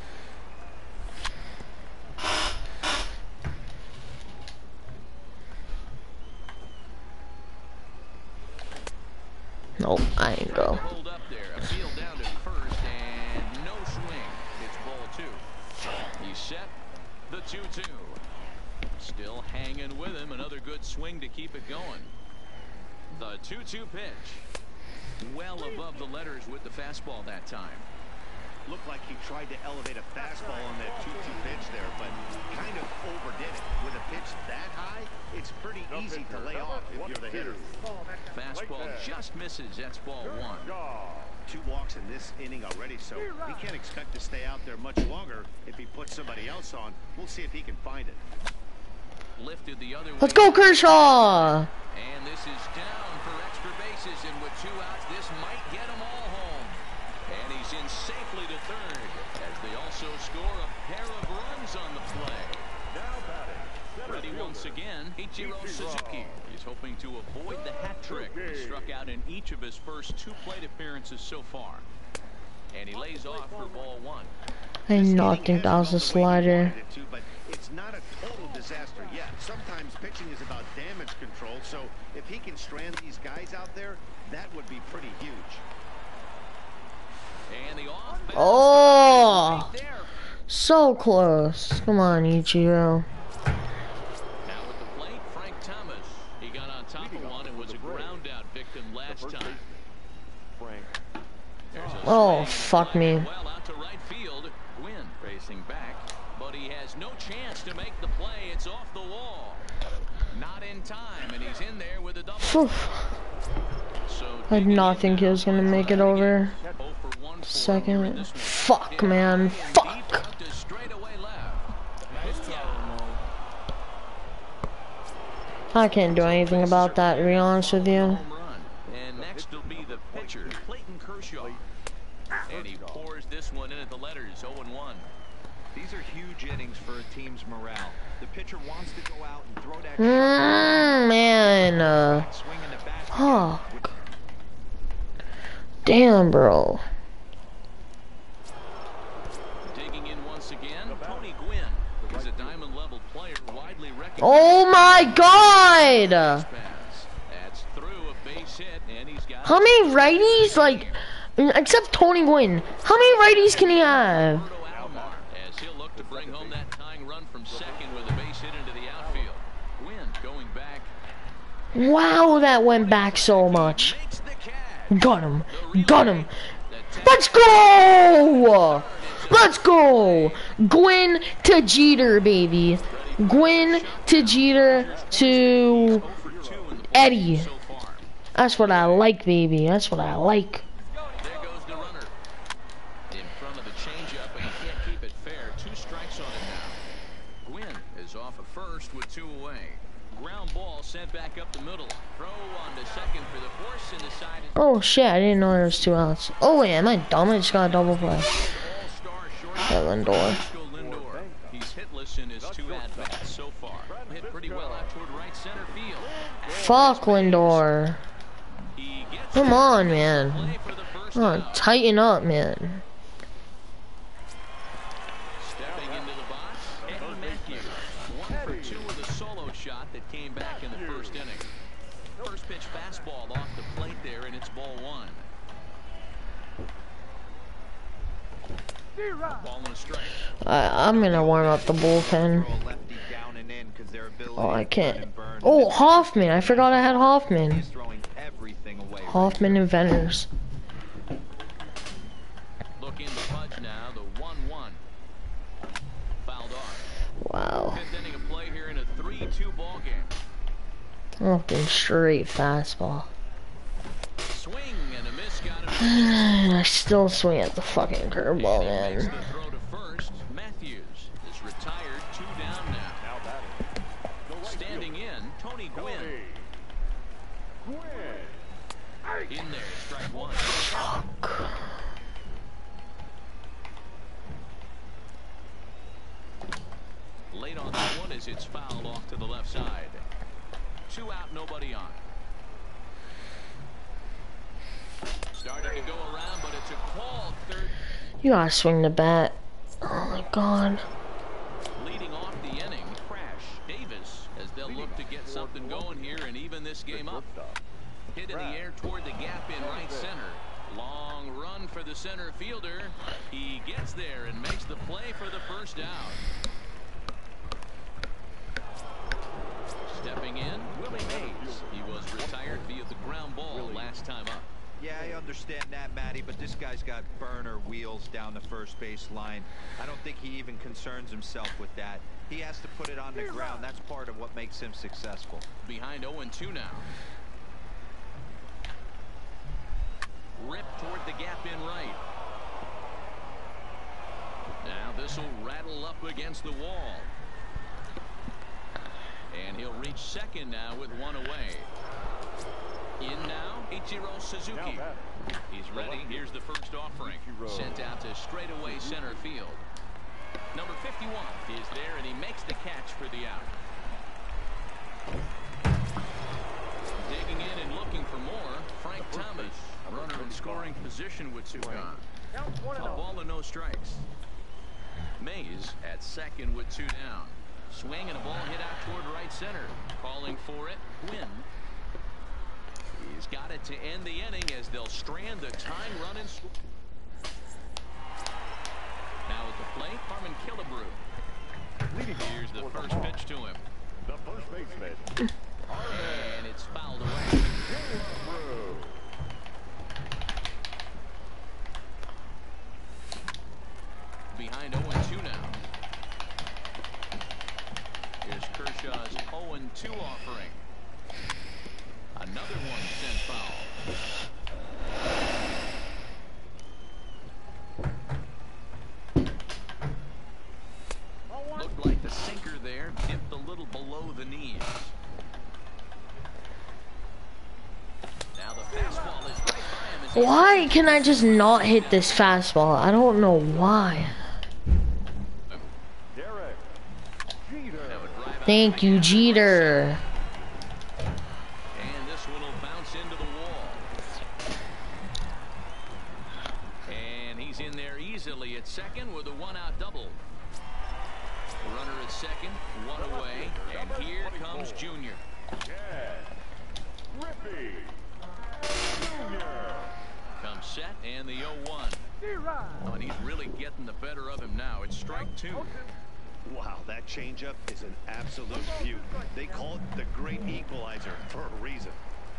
Speaker 2: Nope, I ain't go.
Speaker 9: Hold up there. A field down to first and no swing. It's ball two. He's set. The two two. Still hanging with him. Another good swing to keep it going. The two two pitch. Well above the letters with the fastball that time.
Speaker 11: Looked like he tried to elevate a fastball on that two two pitch there, but kind of overdid it. With a pitch that high, it's pretty easy to lay off if you're the hitter.
Speaker 9: Fastball just misses. That's ball one.
Speaker 11: Two walks in this inning already, so he can't expect to stay out there much longer. If he puts somebody else on, we'll see if he can find it.
Speaker 9: Lifted the other way.
Speaker 2: Let's go, Kershaw!
Speaker 9: And this is down for extra bases, and with two outs, this might get them all home. And he's in safely to third, as they also score a pair of runs on the play. Ready once again, Ichiro Suzuki. He's hoping to avoid the hat trick. He struck out in each of his first two plate appearances so far. And he lays off for ball one.
Speaker 2: I did not think that was a slider.
Speaker 11: But it's not a total disaster yet. Sometimes pitching is about damage control, so if he can strand these guys out there, that would be pretty huge.
Speaker 9: And the off
Speaker 2: Oh, so close. Come on, Ichiro.
Speaker 9: Now with the plate, Frank Thomas. He got on top of one and was a ground out victim last time.
Speaker 2: Oh, fuck me.
Speaker 9: Well out to right field. Gwynn racing back, but he has no chance to make the play. It's off the wall. Not in time, and he's in there with a double.
Speaker 2: So I did not think he was gonna make it over. Second. Fuck, man. Fuck. I can't do anything about that, to be honest with you.
Speaker 9: And next will be the pitcher, Clayton Kershaw. And he pours this one in at the letters, oh and one.
Speaker 12: These are huge innings for a team's morale. The pitcher wants to go out and throw that.
Speaker 2: Mm, man. Uh, fuck. Damn, bro.
Speaker 9: Digging in once again, Tony Gwynn. He's a diamond level player, widely recognized.
Speaker 2: Oh my God!
Speaker 9: That's through a base hit, and he's got.
Speaker 2: How many righties, like, except Tony Gwynn? How many righties can he have?
Speaker 9: bring home that tying run from second with a base hit into the outfield. Gwynn going back.
Speaker 2: Wow, that went back so much. Got him. Got him. Let's go! Let's go! Gwynn to Jeter, baby. Gwynn to Jeter to Eddie. That's what I like, baby. That's what I like.
Speaker 9: There goes the runner. In front of the changeup, and he can't keep it fair. Two strikes on it now. Gwynn is off at first with two away. Ground ball sent back up the middle. Throw on to second for the force, and the side is...
Speaker 2: Oh shit, I didn't know there was two outs. Oh wait, am I dumb? I just got a double play. That Lindor.
Speaker 9: He's hitless in his two at-bats so far. Hit pretty well out toward right center field.
Speaker 2: Fuck Lindor. Come on, man. Come on, tighten up, man.
Speaker 9: Stepping into the box, Eddie Matthews. One for two with a solo shot that came back in the first inning. First pitch fastball off the plate there, and it's ball one. Ball and a strike.
Speaker 2: I, I'm gonna warm up the bullpen. Oh, I can't. Oh, Hoffman. I forgot I had Hoffman. Hoffman Inventors.
Speaker 9: Look in the punch now, the one one. Fouled off.
Speaker 2: Wow.
Speaker 9: Fifth inning of play here in a three two ball game.
Speaker 2: Looking straight fastball.
Speaker 9: Swing and a miss, got him.
Speaker 2: I still swing at the fucking curveball, man.
Speaker 9: The throw to first. Matthews is retired, two down now. Standing in, Tony Gwynn. In there, strike one.
Speaker 2: Fuck.
Speaker 9: Late on that one as it's fouled off to the left side. Two out, nobody on. Starting to go around, but it's a call. Third.
Speaker 2: You gotta swing the bat. Oh my god.
Speaker 9: Leading off the inning, Crash Davis, as they'll look to get something going here and even this game up. Hit in the air toward the gap in right center. Long run for the center fielder. He gets there and makes the play for the first out. Stepping in, Willie Mays. He was retired via the ground ball last time up.
Speaker 12: Yeah, I understand that, Matty, but this guy's got burner wheels down the first base line. I don't think he even concerns himself with that. He has to put it on the ground. That's part of what makes him successful.
Speaker 9: Behind oh and two now. Rip toward the gap in right. Now this will rattle up against the wall. And he'll reach second now with one away. In now, Ichiro Suzuki. He's ready. Here's the first offering. Sent out to straightaway center field. Number fifty-one is there, and he makes the catch for the out. Digging in and looking for more, Frank Thomas. Runner in scoring position with two gone. A ball and no strikes. Mays at second with two down. Swing and a ball hit out toward right center. Calling for it, Gwynn. He's got it to end the inning as they'll strand the tying run and score. Now at the plate, Harmon Killebrew. Here's the first pitch to him.
Speaker 7: The first baseman.
Speaker 9: And it's fouled away. Behind oh and two now. Here's Kershaw's oh and two offering. Another one sent foul. Looked like the sinker there dipped a little below the knees. Now the fastball is right by him.
Speaker 2: Why can I just not hit this fastball? I don't know why. Thank you, Jeter.
Speaker 9: And this one will bounce into the wall. And he's in there easily at second with a one-out double. Runner at second, one away, and here comes Junior.
Speaker 7: Rippy Junior
Speaker 9: Comes set, and the oh one. Oh, and he's really getting the better of him now. It's strike two.
Speaker 11: Wow, that changeup is an absolute beaut. They call it the great equalizer for a reason.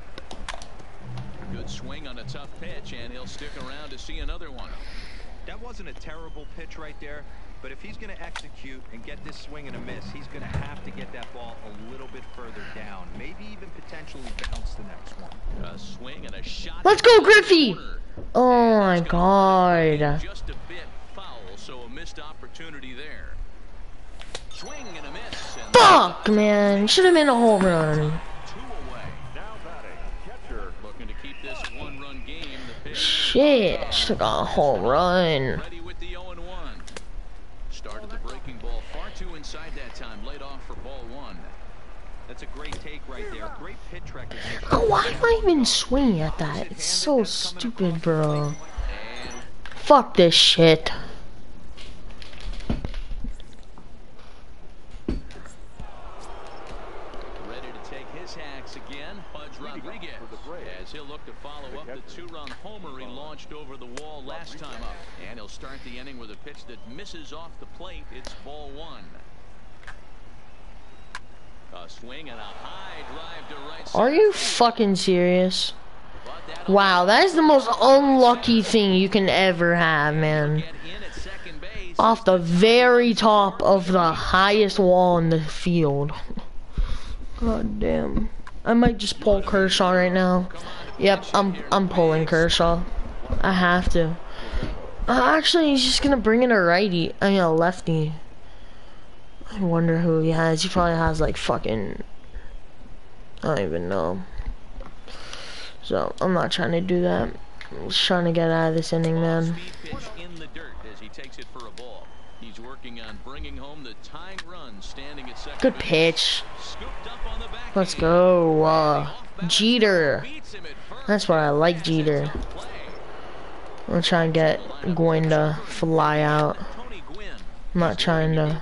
Speaker 9: Good swing on a tough pitch, and he'll stick around to see another one.
Speaker 12: That wasn't a terrible pitch right there, but if he's going to execute and get this swing and a miss, he's going to have to get that ball a little bit further down, maybe even potentially bounce the next one.
Speaker 9: A swing and a shot.
Speaker 2: Let's go, Griffey! Oh my god.
Speaker 9: Just a bit foul, so a missed opportunity there. Swing and a miss. And
Speaker 2: Fuck, man. Should have been a home run.
Speaker 9: Two away. Now batting, catcher. Looking to keep this one-run game. The pitch.
Speaker 2: Shit, should have got a home run.
Speaker 9: Ready with the oh and one. Started the breaking ball far too inside that time. Laid off for ball one.
Speaker 12: That's a great take right there. Great pitch recognition.
Speaker 2: Oh, why am I even swinging at that? It's so stupid, bro. Fuck this shit.
Speaker 9: Ready to take his hacks again. Pudge Rodriguez, as he'll look to follow up the two-run homer he launched over the wall last time up. And he'll start the inning with a pitch that misses off the plate. It's ball one. A swing and a high drive to right center.
Speaker 2: Are you fucking serious? Wow, that is the most unlucky thing you can ever have, man. Off the very top of the highest wall in the field. God damn. I might just pull Kershaw right now. Yep, I'm I'm pulling Kershaw. I have to. Uh, actually, he's just gonna bring in a righty. I mean, a lefty. I wonder who he has. He probably has like fucking, I don't even know. So I'm not trying to do that. I'm just trying to get out of this inning, man.
Speaker 9: In the dirt as he takes it for a ball. He's working on bringing home the tying run, standing at second.
Speaker 2: Good pitch. Let's go, uh, Jeter. That's what I like, Jeter. I'm gonna try and get Gwynn to fly out. I'm not trying to.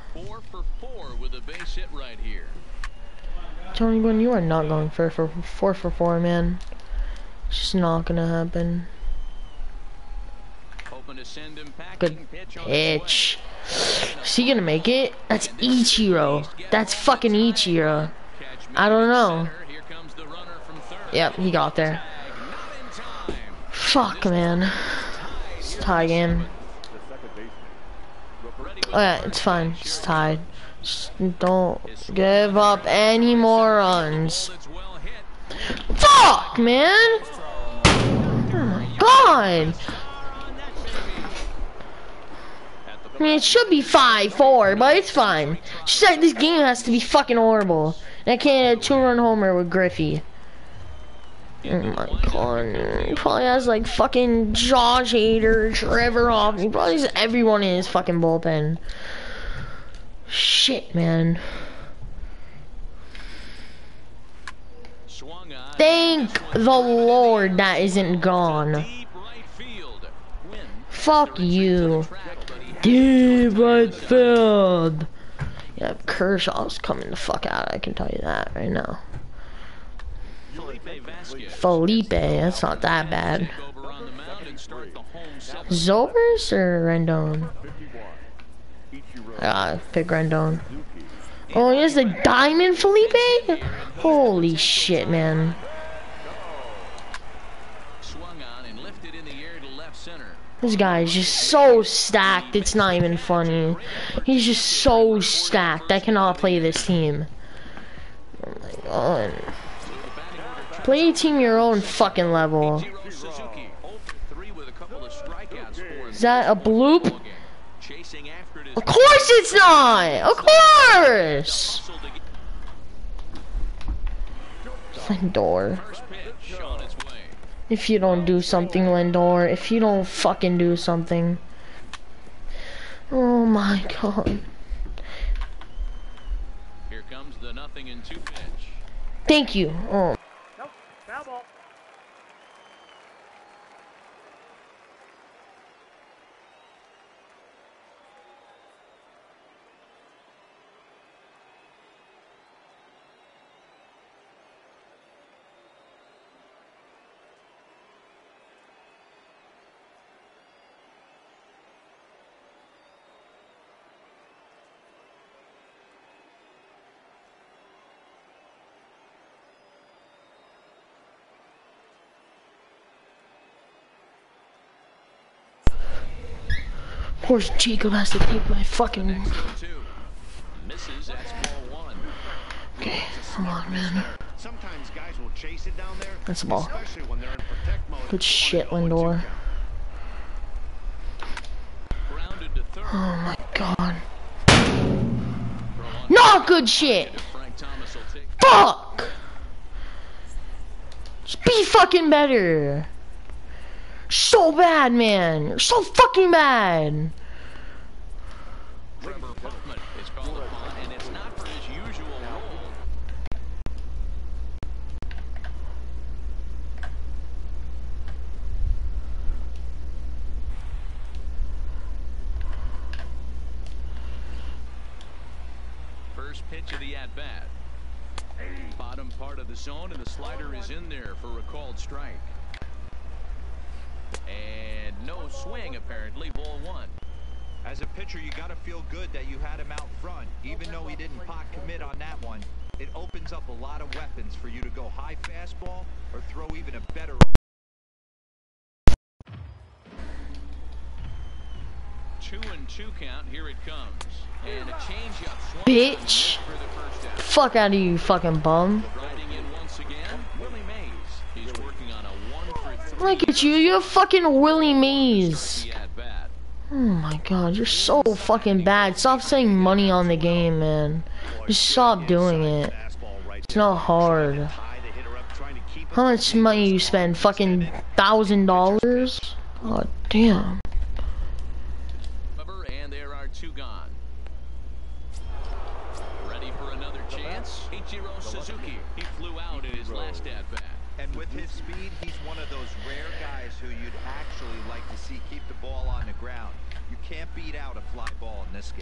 Speaker 2: Tony Gwynn, you are not going for for four for four, man. It's just not gonna happen. Good pitch. Is he gonna make it? That's Ichiro. That's fucking Ichiro. I don't know. Yep, he got there. Fuck, man. It's a tie game. Oh yeah, it's fine. It's tied. Just don't give up any more runs. Fuck, man! Oh my god! I mean, it should be five four, but it's fine. Just like this game has to be fucking horrible. And I can't hit a two-run homer with Griffey. Oh my god. He probably has like fucking Josh Hader, Trevor Hoffman. He probably has everyone in his fucking bullpen. Shit, man. Thank the Lord that isn't gone. Fuck you. Deep right field. Yeah, Kershaw's coming the fuck out. I can tell you that right now. Felipe, that's not that bad. Zobers or Rendon? I gotta pick Rendon. Oh, he has the diamond Felipe? Holy shit, man. This guy is just so stacked, it's not even funny. He's just so stacked, I cannot play this team. Oh my god. Play a team your own fucking level. Is that a bloop? Of course it's not! Of course! Lindor. If you don't do something, Lindor. If you don't fucking do something. Oh my god.
Speaker 9: Here comes the nothing in two pitch.
Speaker 2: Thank you. Oh.
Speaker 13: Nope, foul ball.
Speaker 2: course, Jacob has to take my fucking.
Speaker 9: Misses, that's ball one.
Speaker 2: Okay, come on, man.
Speaker 11: Sometimes guys will chase it down there.
Speaker 2: That's the ball.
Speaker 11: Especially when they're in protect mode.
Speaker 2: Good shit, Lindor.
Speaker 9: Grounded to third.
Speaker 2: Oh my god. Not good shit. Fuck. Just be fucking better. So bad, man. You're so fucking bad.
Speaker 9: Trevor Puffman is called upon, and it's not for his usual role. First pitch of the at-bat. Bottom part of the zone, and the slider is in there for a called strike. And no swing, apparently, ball one.
Speaker 11: As a pitcher, you got to feel good that you had him out front, even though he didn't pot commit on that one. It opens up a lot of weapons for you to go high fastball or throw even a better.
Speaker 9: Two and two count. Here it comes. And a changeup.
Speaker 2: Bitch. Fuck out of you, fucking bum.
Speaker 9: Riding in once again, Willie Mays. He's working on a one for three.
Speaker 2: Look at you, you're fucking Willie Mays. Oh my god, you're so fucking bad. Stop saying money on the game, man. Just stop doing it. It's not hard. How much money you spend? Fucking thousand dollars? God damn.
Speaker 9: And there are two gone. Ready for another chance? Ichiro Suzuki. He flew out in his last at-bat.
Speaker 11: And with his speed, he's one of those rare guys who you'd actually like to see keep the ball on the ground. You can't beat out a fly ball in this game.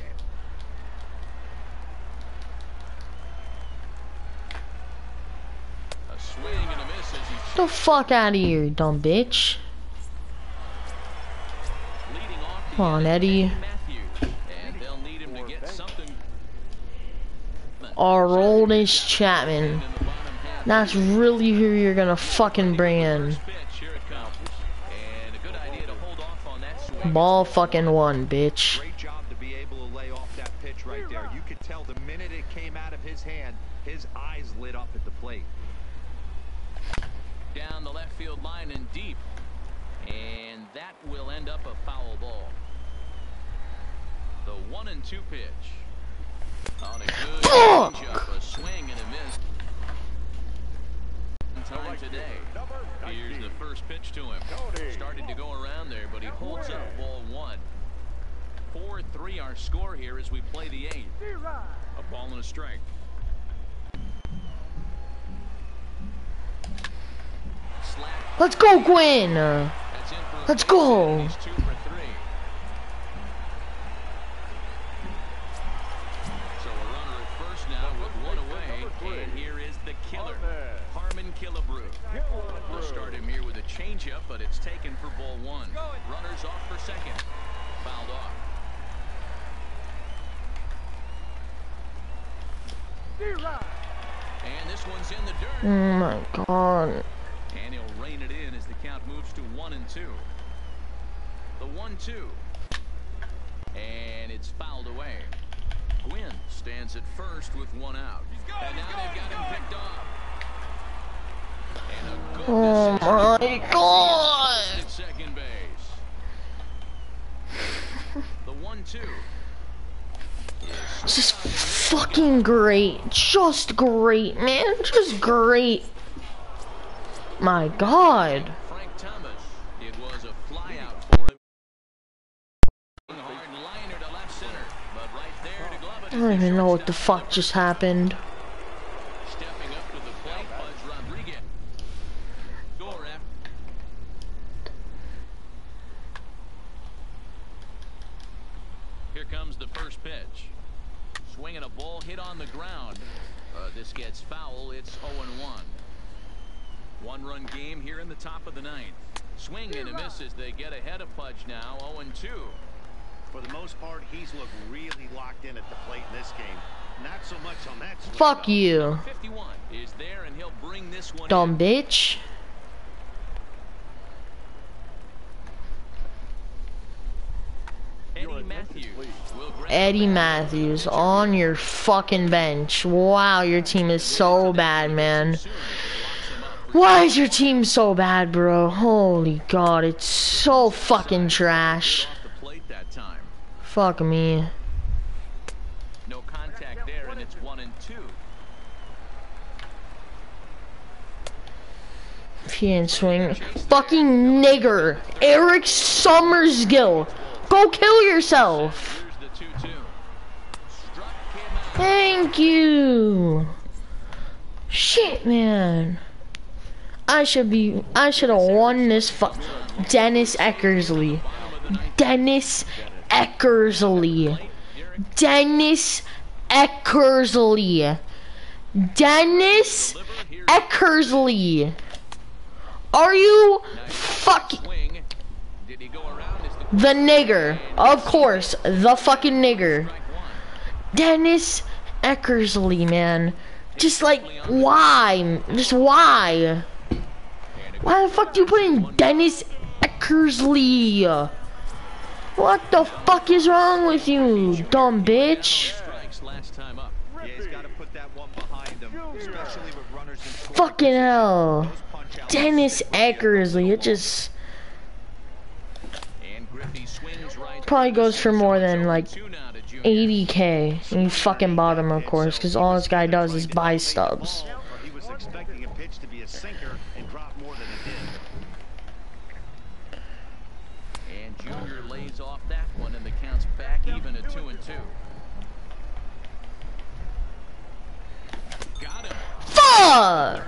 Speaker 9: A swing and a miss as he...
Speaker 2: Get the fuck out of here, dumb bitch. Come on, Eddie.
Speaker 9: And they'll need him to get something.
Speaker 2: Our oldest Chapman. That's really who you're gonna fucking bring in. Ball fucking one, bitch.
Speaker 11: Great job to be able to lay off that pitch right there. You could tell the minute it came out of his hand, his eyes lit up at the plate.
Speaker 9: Down the left field line and deep. And that will end up a foul ball. The one and two pitch. On a good changeup, a swing and a miss. Time today. Here's the first pitch to him. Started to go around there, but he holds up ball one. four three our score here as we play the eighth. A ball and a strike.
Speaker 2: Let's go, Gwen. Let's go.
Speaker 9: We'll start him here with a changeup, but it's taken for ball one. Runners off for second. Fouled off. And this one's in the dirt.
Speaker 2: Oh my god.
Speaker 9: And he'll rein it in as the count moves to one and two. The one two. And it's fouled away. Gwynn stands at first with one out. And now they've got him picked off.
Speaker 2: Oh my god!
Speaker 9: Second base. The one two.
Speaker 2: This is fucking great. Just great, man. Just great. My god.
Speaker 9: Frank Thomas. It was a fly out for him. Hard liner to left center, but right there to glove it.
Speaker 2: I don't even know what the fuck just happened.
Speaker 9: Stepping up to the plate was Rodriguez. Score after. Here comes the first pitch. Swinging a ball hit on the ground. Uh, this gets foul. It's oh and one. One-run game here in the top of the ninth. Swing and a miss as they get ahead of Pudge now. oh and two.
Speaker 11: For the most part, he's looked really locked in at the plate in this game. Not so much on that swing.
Speaker 2: Fuck you.
Speaker 9: fifty-one is there, and he'll bring this one
Speaker 2: Dumb
Speaker 9: in.
Speaker 2: bitch.
Speaker 9: Eddie
Speaker 2: Eddie Matthews on your fucking bench. Wow, your team is so bad, man. Why is your team so bad, bro? Holy God, it's so fucking trash. Fuck me.
Speaker 9: No contact there, and it's one and two.
Speaker 2: If he didn't swing, fucking nigger, Eric Summersgill, go kill yourself. Thank you. Shit, man. I should be. I should have won this. Fu Dennis Eckersley. Dennis Eckersley. Dennis Eckersley. Dennis Eckersley. Are you fucking the nigger? Of course, the fucking nigger. Dennis Eckersley, man. Just like, why? Just why? Why the fuck do you put in Dennis Eckersley? What the fuck is wrong with you, dumb bitch? Fucking hell. Dennis Eckersley, it just probably goes for more than like eighty K. And you fucking bought him, of course, because all this guy does is buy stubs.
Speaker 11: He was expecting a pitch to be a sinker and drop more than it did.
Speaker 9: And Junior lays off that one, and the count's back even at two and two. Got him.
Speaker 2: Fuck!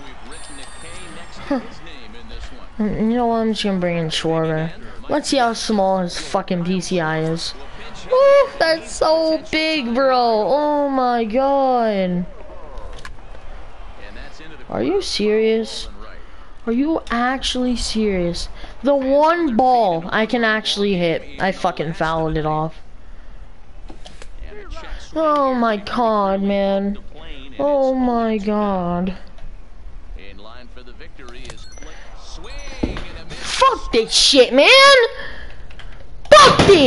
Speaker 2: You know what? I'm just gonna bring in Schwarber. Let's see how small his fucking P C I is. Ooh, that's so big, bro. Oh my god. Are you serious? Are you actually serious? The one ball I can actually hit, I fucking fouled it off. Oh my god, man. Oh my god. Fuck this shit, man! Fuck this!